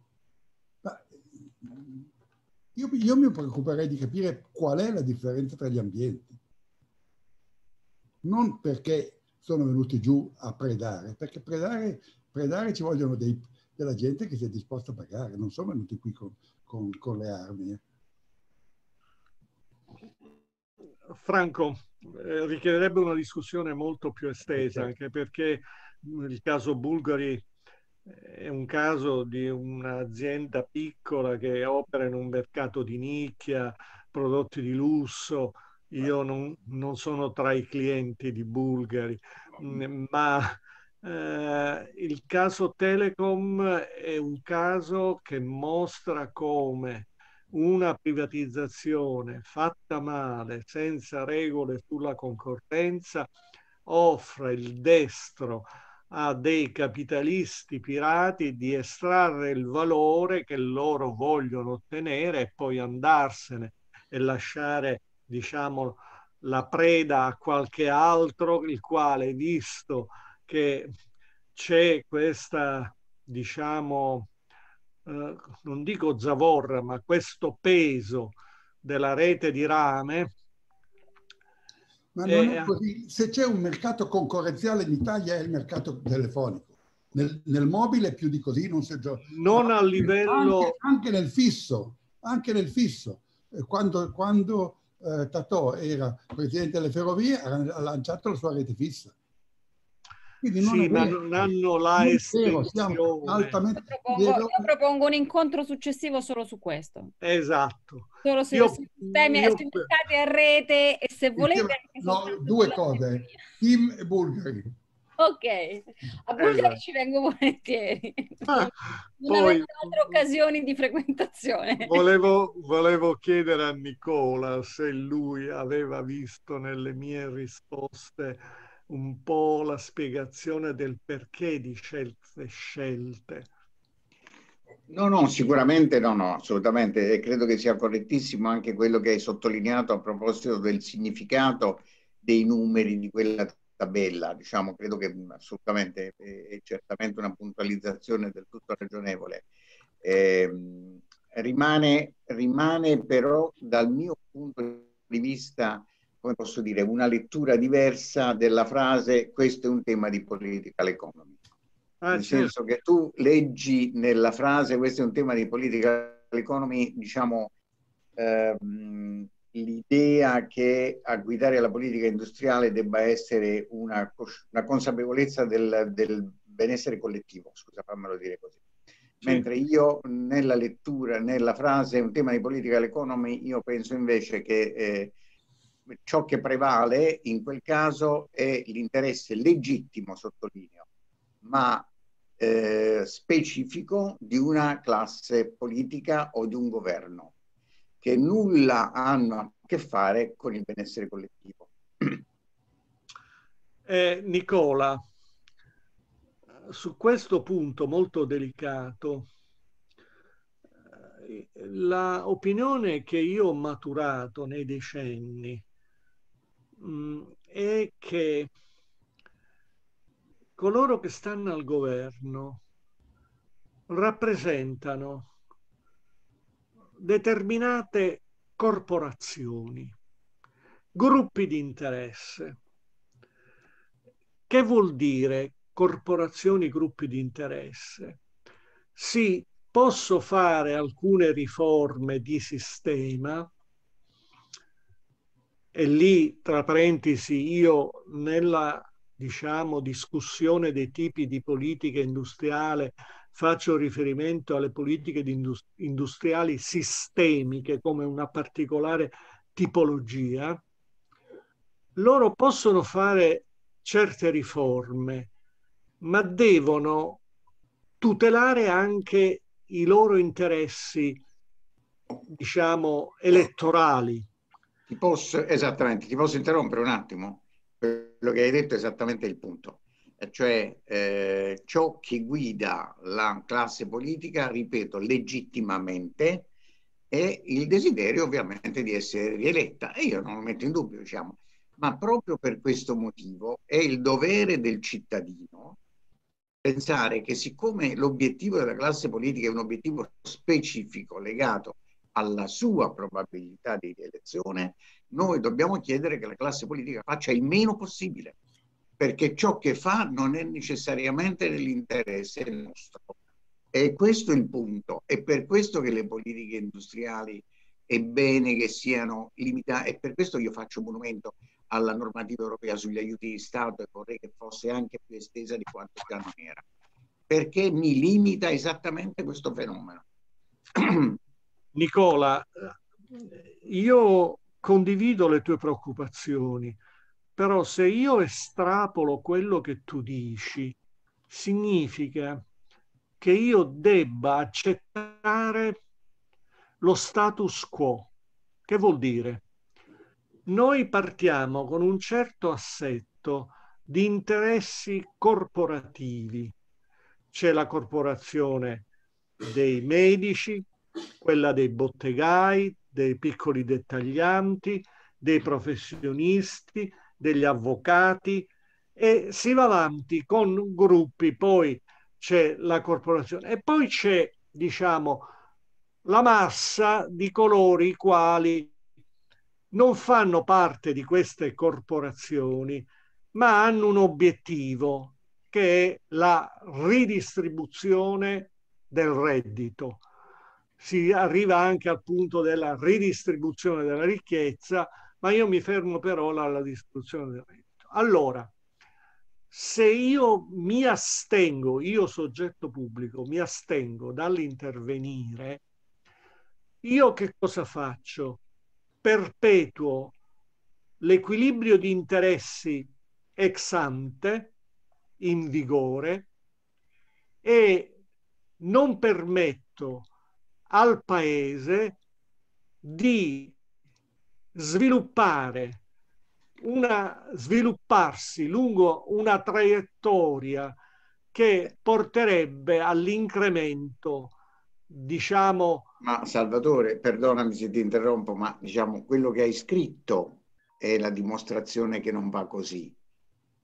Ma io, io mi preoccuperei di capire qual è la differenza tra gli ambienti. Non perché sono venuti giù a predare, perché predare, predare ci vogliono dei, della gente che sia disposta a pagare, non sono venuti qui con, con, con le armi.
Franco, eh, richiederebbe una discussione molto più estesa, anche perché il caso Bulgari è un caso di un'azienda piccola che opera in un mercato di nicchia, prodotti di lusso. Io non, non sono tra i clienti di Bulgari, ma eh, il caso Telecom è un caso che mostra come una privatizzazione fatta male, senza regole sulla concorrenza, offre il destro a dei capitalisti pirati di estrarre il valore che loro vogliono ottenere e poi andarsene e lasciare, diciamo, la preda a qualche altro, il quale, visto che c'è questa, diciamo, eh, non dico zavorra, ma questo peso della rete di rame.
Ma non è così. Se c'è un mercato concorrenziale in Italia è il mercato telefonico. Nel, nel mobile più di così non si gioca.
Non a livello...
Anche, anche nel fisso, anche nel fisso. Quando, quando eh, Tatò era presidente delle ferrovie ha lanciato la sua rete fissa.
Quindi non sì, ma non hanno la estensione.
Altamente... Io, propongo, io propongo un incontro successivo solo su questo.
Esatto.
Solo sui sistemi, io... sui mercati a rete e se volete...
No, due cose, Team e Bulgari.
Ok, a Bulgari esatto. Ci vengo volentieri. Ah, non poi, altre occasioni di frequentazione.
Volevo, volevo chiedere a Nicola se lui aveva visto nelle mie risposte un po' la spiegazione del perché di scelte scelte.
No, no, sicuramente no, no, assolutamente. E credo che sia correttissimo anche quello che hai sottolineato a proposito del significato dei numeri di quella tabella, diciamo, credo che assolutamente è, è certamente una puntualizzazione del tutto ragionevole. Eh, rimane, rimane però dal mio punto di vista, come posso dire, una lettura diversa della frase "questo è un tema di political economy". Ah, Nel certo. senso che tu leggi nella frase "questo è un tema di political economy", diciamo, ehm, l'idea che a guidare la politica industriale debba essere una, una consapevolezza del, del benessere collettivo, scusa, fammelo dire così. Sì. Mentre io nella lettura, nella frase "un tema di political economy", io penso invece che eh, ciò che prevale in quel caso è l'interesse legittimo, sottolineo, ma eh, specifico di una classe politica o di un governo, che nulla hanno a che fare con il benessere collettivo.
Eh, Nicola, su questo punto molto delicato, la opinione che io ho maturato nei decenni mh, è che coloro che stanno al governo rappresentano determinate corporazioni, gruppi di interesse. Che vuol dire corporazioni, gruppi di interesse? Sì, posso fare alcune riforme di sistema, e lì, tra parentesi, io nella, diciamo, discussione dei tipi di politica industriale faccio riferimento alle politiche industriali sistemiche come una particolare tipologia. Loro possono fare certe riforme, ma devono tutelare anche i loro interessi, diciamo, elettorali.
Ti posso, esattamente, ti posso interrompere un attimo? Quello che hai detto è esattamente il punto. Cioè, eh, ciò che guida la classe politica, ripeto, legittimamente, è il desiderio ovviamente di essere rieletta. E io non lo metto in dubbio, diciamo. Ma proprio per questo motivo è il dovere del cittadino pensare che, siccome l'obiettivo della classe politica è un obiettivo specifico legato alla sua probabilità di rielezione, noi dobbiamo chiedere che la classe politica faccia il meno possibile, perché ciò che fa non è necessariamente nell'interesse nostro. E questo è il punto. È per questo che le politiche industriali è bene che siano limitate, e per questo io faccio monumento alla normativa europea sugli aiuti di Stato, e vorrei che fosse anche più estesa di quanto già non era, perché mi limita esattamente questo fenomeno.
Nicola, io condivido le tue preoccupazioni, però se io estrapolo quello che tu dici, significa che io debba accettare lo status quo. Che vuol dire? Noi partiamo con un certo assetto di interessi corporativi. C'è la corporazione dei medici, quella dei bottegai, dei piccoli dettaglianti, dei professionisti, degli avvocati, e si va avanti con gruppi. Poi c'è la corporazione e poi c'è, diciamo, la massa di coloro i quali non fanno parte di queste corporazioni, ma hanno un obiettivo, che è la ridistribuzione del reddito. Si arriva anche al punto della ridistribuzione della ricchezza, ma io mi fermo però alla distribuzione del reddito. Allora, se io mi astengo, io soggetto pubblico, mi astengo dall'intervenire, io che cosa faccio? Perpetuo l'equilibrio di interessi ex ante in vigore e non permetto al Paese di sviluppare una, svilupparsi lungo una traiettoria che porterebbe all'incremento, diciamo...
Ma Salvatore, perdonami se ti interrompo, ma diciamo quello che hai scritto è la dimostrazione che non va così.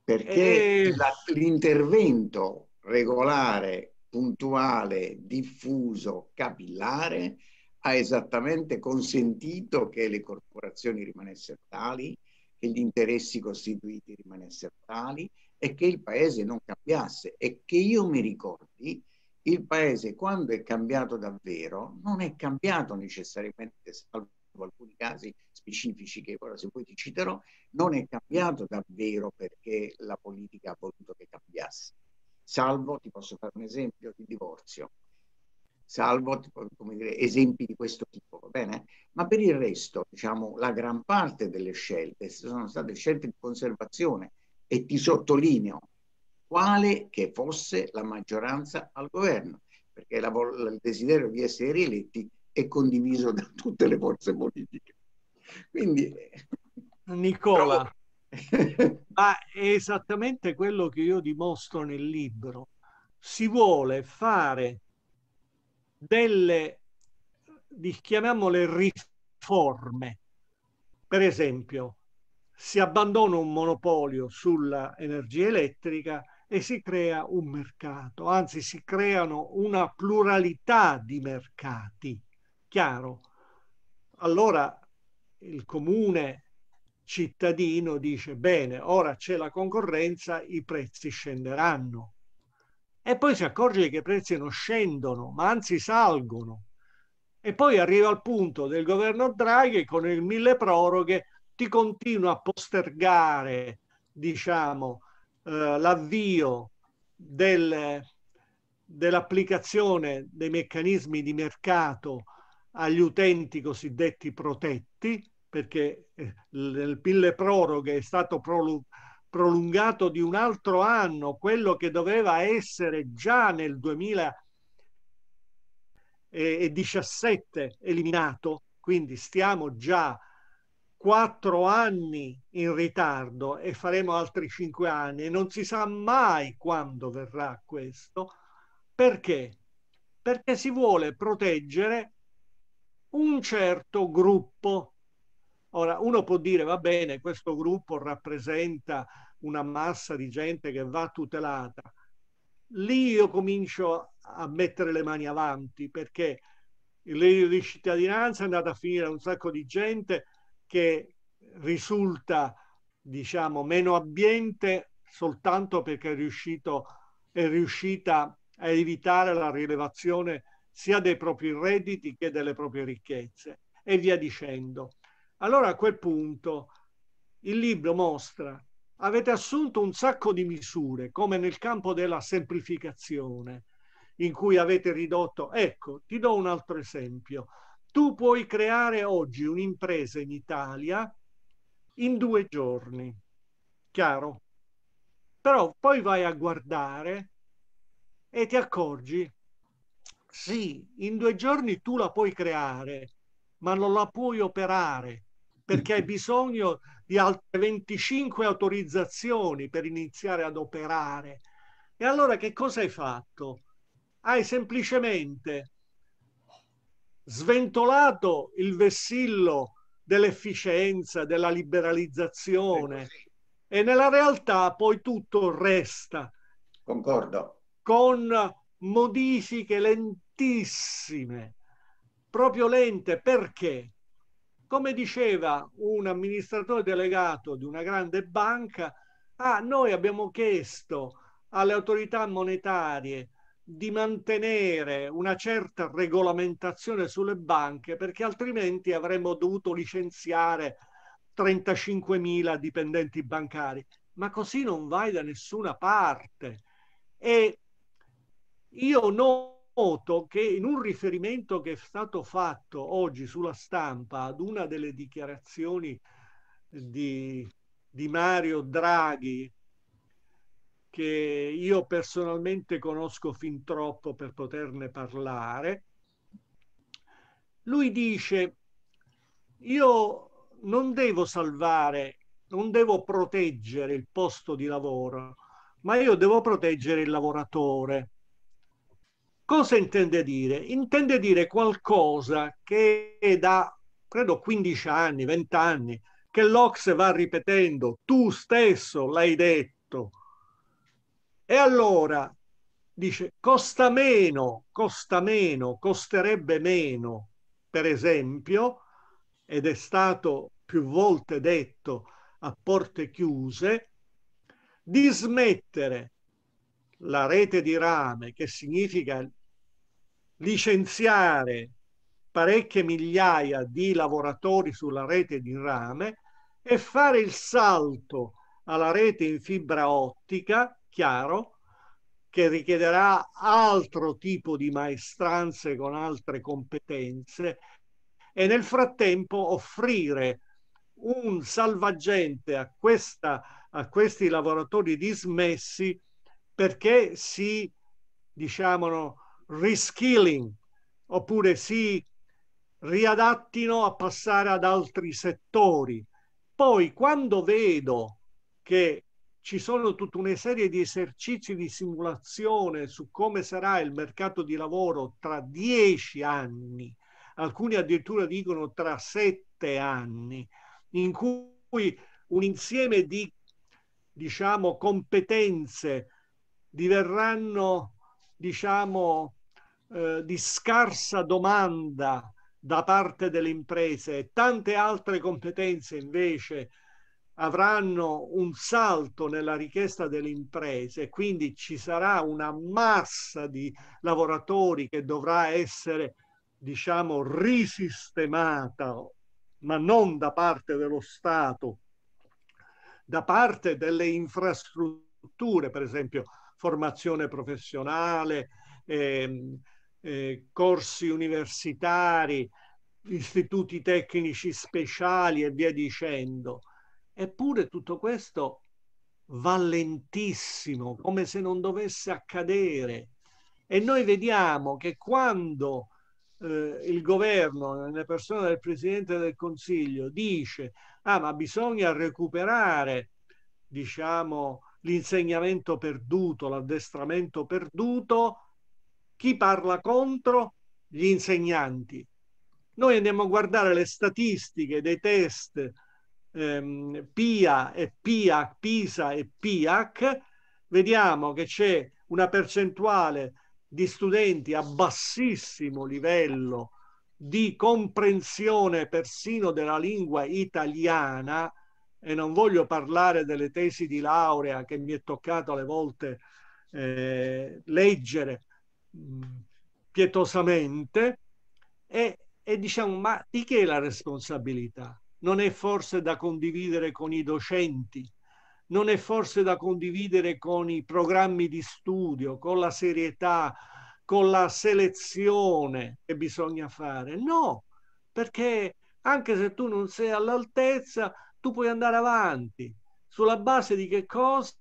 perché
E...
l'intervento regolare, puntuale, diffuso, capillare ha esattamente consentito che le corporazioni rimanessero tali, che gli interessi costituiti rimanessero tali e che il paese non cambiasse. E che io mi ricordi, il paese quando è cambiato davvero non è cambiato necessariamente, salvo alcuni casi specifici che ora se poi ti citerò, non è cambiato davvero perché la politica ha voluto che cambiasse. Salvo, ti posso fare un esempio, il divorzio. Salvo, come dire, esempi di questo tipo, va bene? Ma per il resto, diciamo, la gran parte delle scelte sono state scelte di conservazione e ti sottolineo quale che fosse la maggioranza al governo, perché la, il desiderio di essere rieletti è condiviso da tutte le forze politiche. Quindi,
Nicola, ma è esattamente quello che io dimostro nel libro. Si vuole fare delle, chiamiamole riforme. Per esempio, si abbandona un monopolio sulla energia elettrica e si crea un mercato, anzi si creano una pluralità di mercati. Chiaro? Allora il comune cittadino dice: bene, ora c'è la concorrenza, i prezzi scenderanno. E poi si accorge che i prezzi non scendono, ma anzi salgono. E poi arriva al punto del governo Draghi con il mille proroghe ti continua a postergare, diciamo, eh, l'avvio del, dell'applicazione dei meccanismi di mercato agli utenti cosiddetti protetti, perché il mille proroghe è stato prolungato di un altro anno, quello che doveva essere già nel duemiladiciassette eliminato, quindi stiamo già quattro anni in ritardo e faremo altri cinque anni e non si sa mai quando verrà questo. Perché? Perché si vuole proteggere un certo gruppo. Ora, uno può dire, va bene, questo gruppo rappresenta una massa di gente che va tutelata. Lì io comincio a mettere le mani avanti, perché il reddito di cittadinanza è andato a finire a un sacco di gente che risulta, diciamo, meno abbiente soltanto perché è, riuscito, è riuscita a evitare la rilevazione sia dei propri redditi che delle proprie ricchezze e via dicendo. Allora a quel punto il libro mostra: avete assunto un sacco di misure, come nel campo della semplificazione, in cui avete ridotto. Ecco, ti do un altro esempio. Tu puoi creare oggi un'impresa in Italia in due giorni, chiaro? Però poi vai a guardare e ti accorgi, sì, in due giorni tu la puoi creare, ma non la puoi operare, perché hai bisogno di altre venticinque autorizzazioni per iniziare ad operare. E allora che cosa hai fatto? Hai semplicemente sventolato il vessillo dell'efficienza, della liberalizzazione, e nella realtà poi tutto resta.
Concordo.
Con modifiche lentissime, proprio lente. Perché? Come diceva un amministratore delegato di una grande banca, ah, noi abbiamo chiesto alle autorità monetarie di mantenere una certa regolamentazione sulle banche, perché altrimenti avremmo dovuto licenziare trentacinquemila dipendenti bancari. Ma così non vai da nessuna parte. E io noto che in un riferimento che è stato fatto oggi sulla stampa ad una delle dichiarazioni di, di Mario Draghi, che io personalmente conosco fin troppo per poterne parlare, lui dice: io non devo salvare, non devo proteggere il posto di lavoro, ma io devo proteggere il lavoratore. Cosa intende dire? Intende dire qualcosa che è da, credo, quindici anni, venti anni, che l'O C S E va ripetendo. Tu stesso l'hai detto. costo. E allora dice costa meno, costa meno, costerebbe meno, per esempio, ed è stato più volte detto a porte chiuse, di smettere la rete di rame, che significa licenziare parecchie migliaia di lavoratori sulla rete di rame, e fare il salto alla rete in fibra ottica, chiaro, che richiederà altro tipo di maestranze con altre competenze, e nel frattempo offrire un salvagente a, questa, a questi lavoratori dismessi perché si, diciamo, reskilling, oppure si riadattino a passare ad altri settori. Poi, quando vedo che ci sono tutta una serie di esercizi di simulazione su come sarà il mercato di lavoro tra dieci anni, alcuni addirittura dicono tra sette anni, in cui un insieme di, diciamo, competenze diverranno, diciamo, eh, di scarsa domanda da parte delle imprese, e tante altre competenze invece avranno un salto nella richiesta delle imprese, quindi ci sarà una massa di lavoratori che dovrà essere, diciamo, risistemata, ma non da parte dello Stato, da parte delle infrastrutture, per esempio formazione professionale, eh, eh, corsi universitari, istituti tecnici speciali e via dicendo. Eppure tutto questo va lentissimo, come se non dovesse accadere. E noi vediamo che quando eh, il governo, nelle persone del Presidente del Consiglio, dice ah, ma bisogna recuperare, diciamo, l'insegnamento perduto, l'addestramento perduto, chi parla contro? Gli insegnanti. Noi andiamo a guardare le statistiche dei test ehm, PIA e PIAC, PISA e PIAC, vediamo che c'è una percentuale di studenti a bassissimo livello di comprensione persino della lingua italiana, e non voglio parlare delle tesi di laurea che mi è toccato alle volte eh, leggere mh, pietosamente, e, e diciamo, ma di che è la responsabilità? Non è forse da condividere con i docenti? Non è forse da condividere con i programmi di studio, con la serietà, con la selezione che bisogna fare? No, perché anche se tu non sei all'altezza, tu puoi andare avanti. Sulla base di che cosa?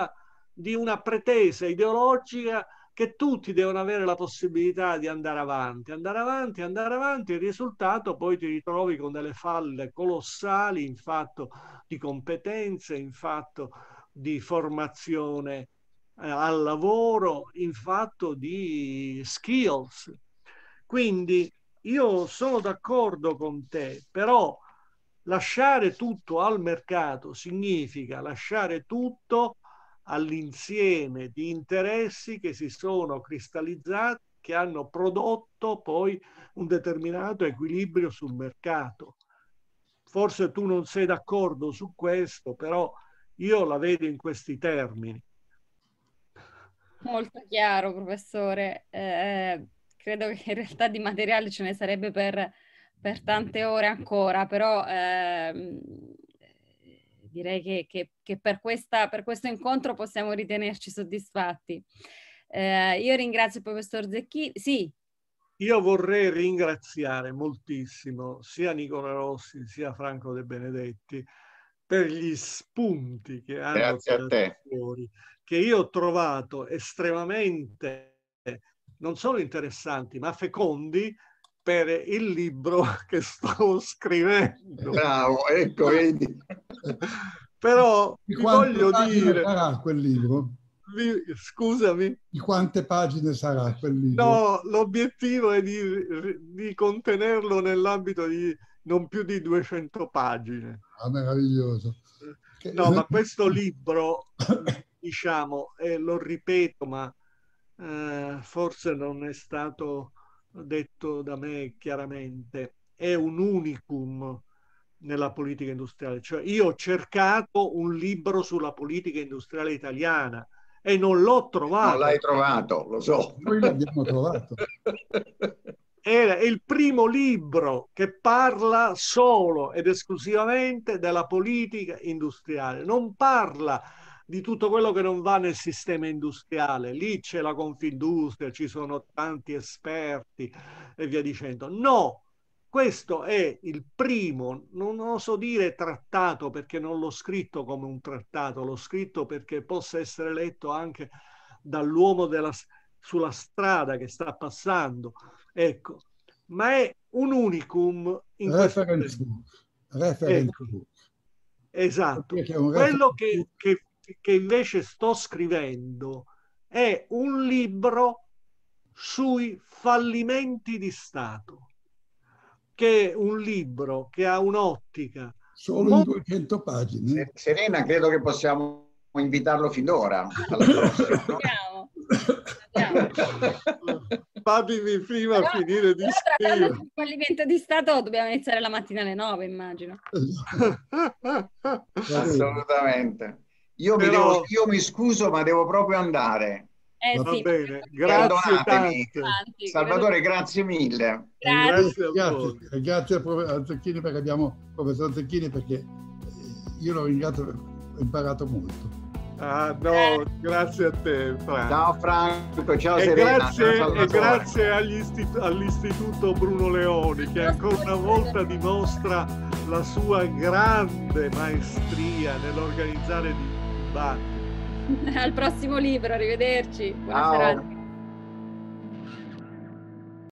Di una pretesa ideologica che tutti devono avere la possibilità di andare avanti, andare avanti, andare avanti, e il risultato poi ti ritrovi con delle falle colossali in fatto di competenze, in fatto di formazione eh, al lavoro, in fatto di skills. Quindi io sono d'accordo con te, però lasciare tutto al mercato significa lasciare tutto all'insieme di interessi che si sono cristallizzati, che hanno prodotto poi un determinato equilibrio sul mercato. Forse tu non sei d'accordo su questo, però io la vedo in questi termini.
Molto chiaro, professore. Eh, credo che in realtà di materiale ce ne sarebbe per, per tante ore ancora, però ehm, direi che, che, che per, questa, per questo incontro possiamo ritenerci soddisfatti. Eh, io ringrazio il professor Zecchini. Sì.
Io vorrei ringraziare moltissimo sia Nicola Rossi sia Franco De Benedetti per gli spunti che hanno tirato fuori, che io ho trovato estremamente non solo interessanti ma fecondi per il libro che sto scrivendo.
Bravo, ecco, vedi.
Però
di
vi voglio dire...
sarà quel libro?
Scusami?
Di quante pagine sarà quel libro?
No, l'obiettivo è di, di contenerlo nell'ambito di non più di duecento pagine.
Ah, meraviglioso.
No, ma questo libro, diciamo, e lo ripeto, ma eh, forse non è stato detto da me chiaramente, è un unicum nella politica industriale. Cioè, io ho cercato un libro sulla politica industriale italiana e non l'ho trovato.
Non l'hai trovato, lo so.
Noi l'abbiamo trovato.
Era il primo libro che parla solo ed esclusivamente della politica industriale. Non parla di tutto quello che non va nel sistema industriale. Lì c'è la Confindustria, ci sono tanti esperti e via dicendo. No, questo è il primo, non oso dire trattato perché non l'ho scritto come un trattato, l'ho scritto perché possa essere letto anche dall'uomo della, sulla strada che sta passando. Ecco, ma è un unicum in
Reference
questo
book. Reference
ecco,
book.
esatto. Quello che, che, che invece sto scrivendo è un libro sui fallimenti di Stato, che è un libro che ha un'ottica
solo in duecento pagine.
Serena, credo che possiamo invitarlo fin d'ora alla prossima, no?
Fatemi prima però, finire di scrivere.
Il fallimento di Stato dobbiamo iniziare la mattina alle nove, immagino.
Assolutamente. Io,
però...
mi devo, io mi scuso, ma devo proprio andare.
Eh,
Va
sì,
bene, grazie tante.
Salvatore, grazie mille.
Grazie.
Grazie, grazie a Zecchini, perché abbiamo professor Zecchini, perché io lo ringrazio, ho imparato molto.
Ah, no, grazie a te, Franco.
Ciao Franco, ciao
e
Serena.
Grazie,
ciao
e grazie agli istitu- all'Istituto Bruno Leoni, che ancora una volta dimostra la sua grande maestria nell'organizzare dibattiti.
Al prossimo libro, arrivederci. Buona
ciao.
serata.